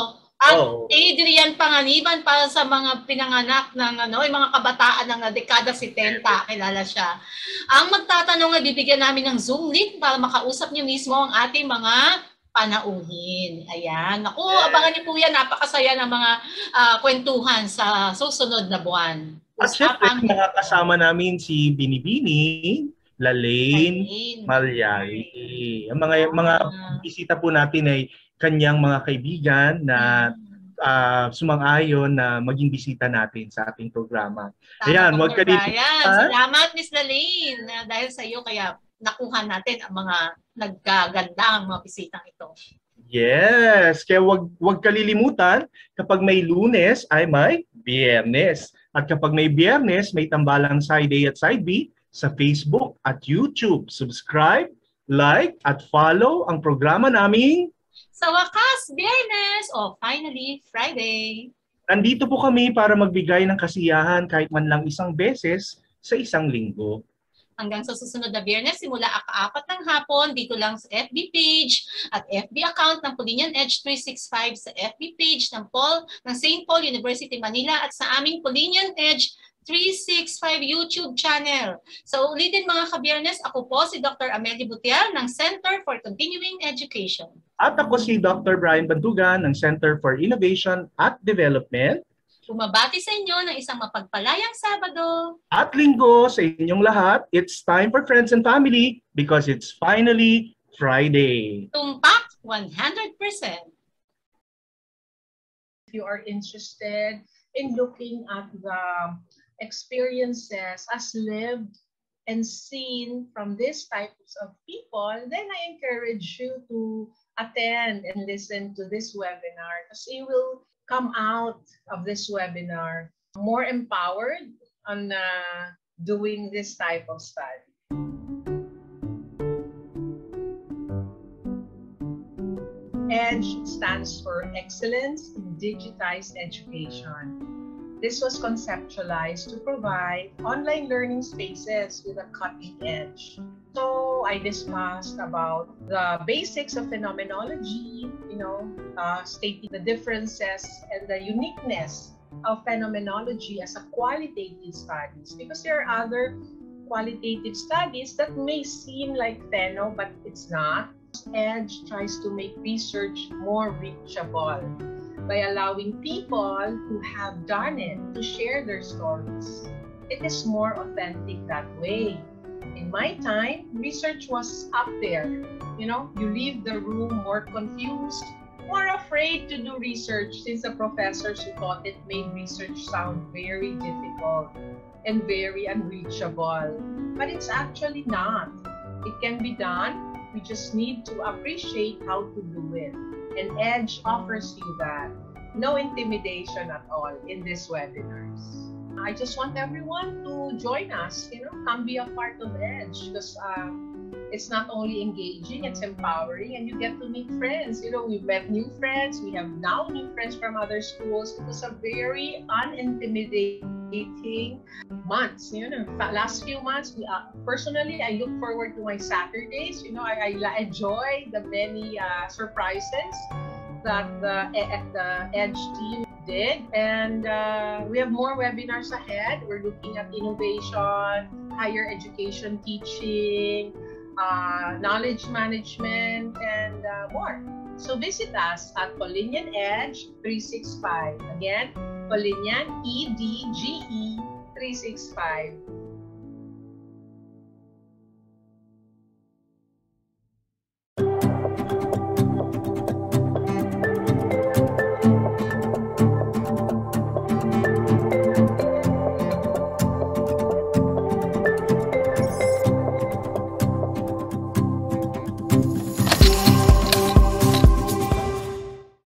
At Oh. Adrian Panganiban para sa mga pinanganak ng ano, yung mga kabataan ng dekada setenta, kilala siya. Ang magtatanong ay bibigyan namin ng Zoom link para makausap niyo mismo ang ating mga panauhin. Ayan. Naku, abangan niyo po yan. Napakasaya ng mga uh, kwentuhan sa susunod na buwan. At syempre, makakasama namin si Binibini, Lalaine, Malyari. Ang mga mga bisita po natin ay kanyang mga kaibigan na uh, sumang-ayon na maging bisita natin sa ating programa. Ayan, wag ka dito. Salamat, Miss Lalaine. Dahil sa iyo, kaya nakuha natin ang mga nagkagandang mga bisitang ito. Yes, kaya wag wag kalilimutan, kapag may Lunes ay may Biyernes. At kapag may Biyernes, may tambalang Side A at Side B sa Facebook at YouTube. Subscribe, like, at follow ang programa naming Sa Wakas, Biyernes o finally, Friday. Nandito po kami para magbigay ng kasiyahan kahit man lang isang beses sa isang linggo. Hanggang sa susunod na Biyernes, simula aka-apat ng hapon, dito lang sa F B page at F B account ng Polinian Edge three sixty-five, sa F B page ng Paul ng Saint Paul University Manila at sa aming Polinian Edge three sixty-five YouTube channel. So ulitin mga ka-Biyernes, ako po si Doctor Amelie Butial ng Center for Continuing Education. At ako si Doctor Brian Bantugan ng Center for Innovation at Development. Bumabati sa inyo ng isang mapagpalayang Sabado at Linggo sa inyong lahat. It's time for friends and family because it's finally Friday. Tumpak one hundred percent. If you are interested in looking at the experiences as lived and seen from these types of people, then I encourage you to attend and listen to this webinar because you will come out of this webinar more empowered on uh, doing this type of study. EDGE stands for Excellence in Digitized Education. This was conceptualized to provide online learning spaces with a cutting edge. So I discussed about the basics of phenomenology, you know, uh, stating the differences and the uniqueness of phenomenology as a qualitative studies, because there are other qualitative studies that may seem like pheno, but it's not. EDGE tries to make research more reachable by allowing people who have done it to share their stories. It is more authentic that way. In my time, research was up there. You know, you leave the room more confused, more afraid to do research since the professors who taught it made research sound very difficult and very unreachable. But it's actually not. It can be done. We just need to appreciate how to do it. And EDGE offers you that. No intimidation at all in these webinars. I just want everyone to join us, you know, come be a part of EDGE because uh, it's not only engaging, it's empowering, and you get to meet friends. You know, we've met new friends, we have now new friends from other schools. It was a very unintimidating months. You know, last few months, we, uh, personally, I look forward to my Saturdays. You know, I, I enjoy the many uh, surprises that the, the EDGE team did, and uh, we have more webinars ahead. We're looking at innovation, higher education teaching, uh, knowledge management, and uh, more. So visit us at Polinian Edge three sixty-five. Again, Polinian E D G E three sixty-five.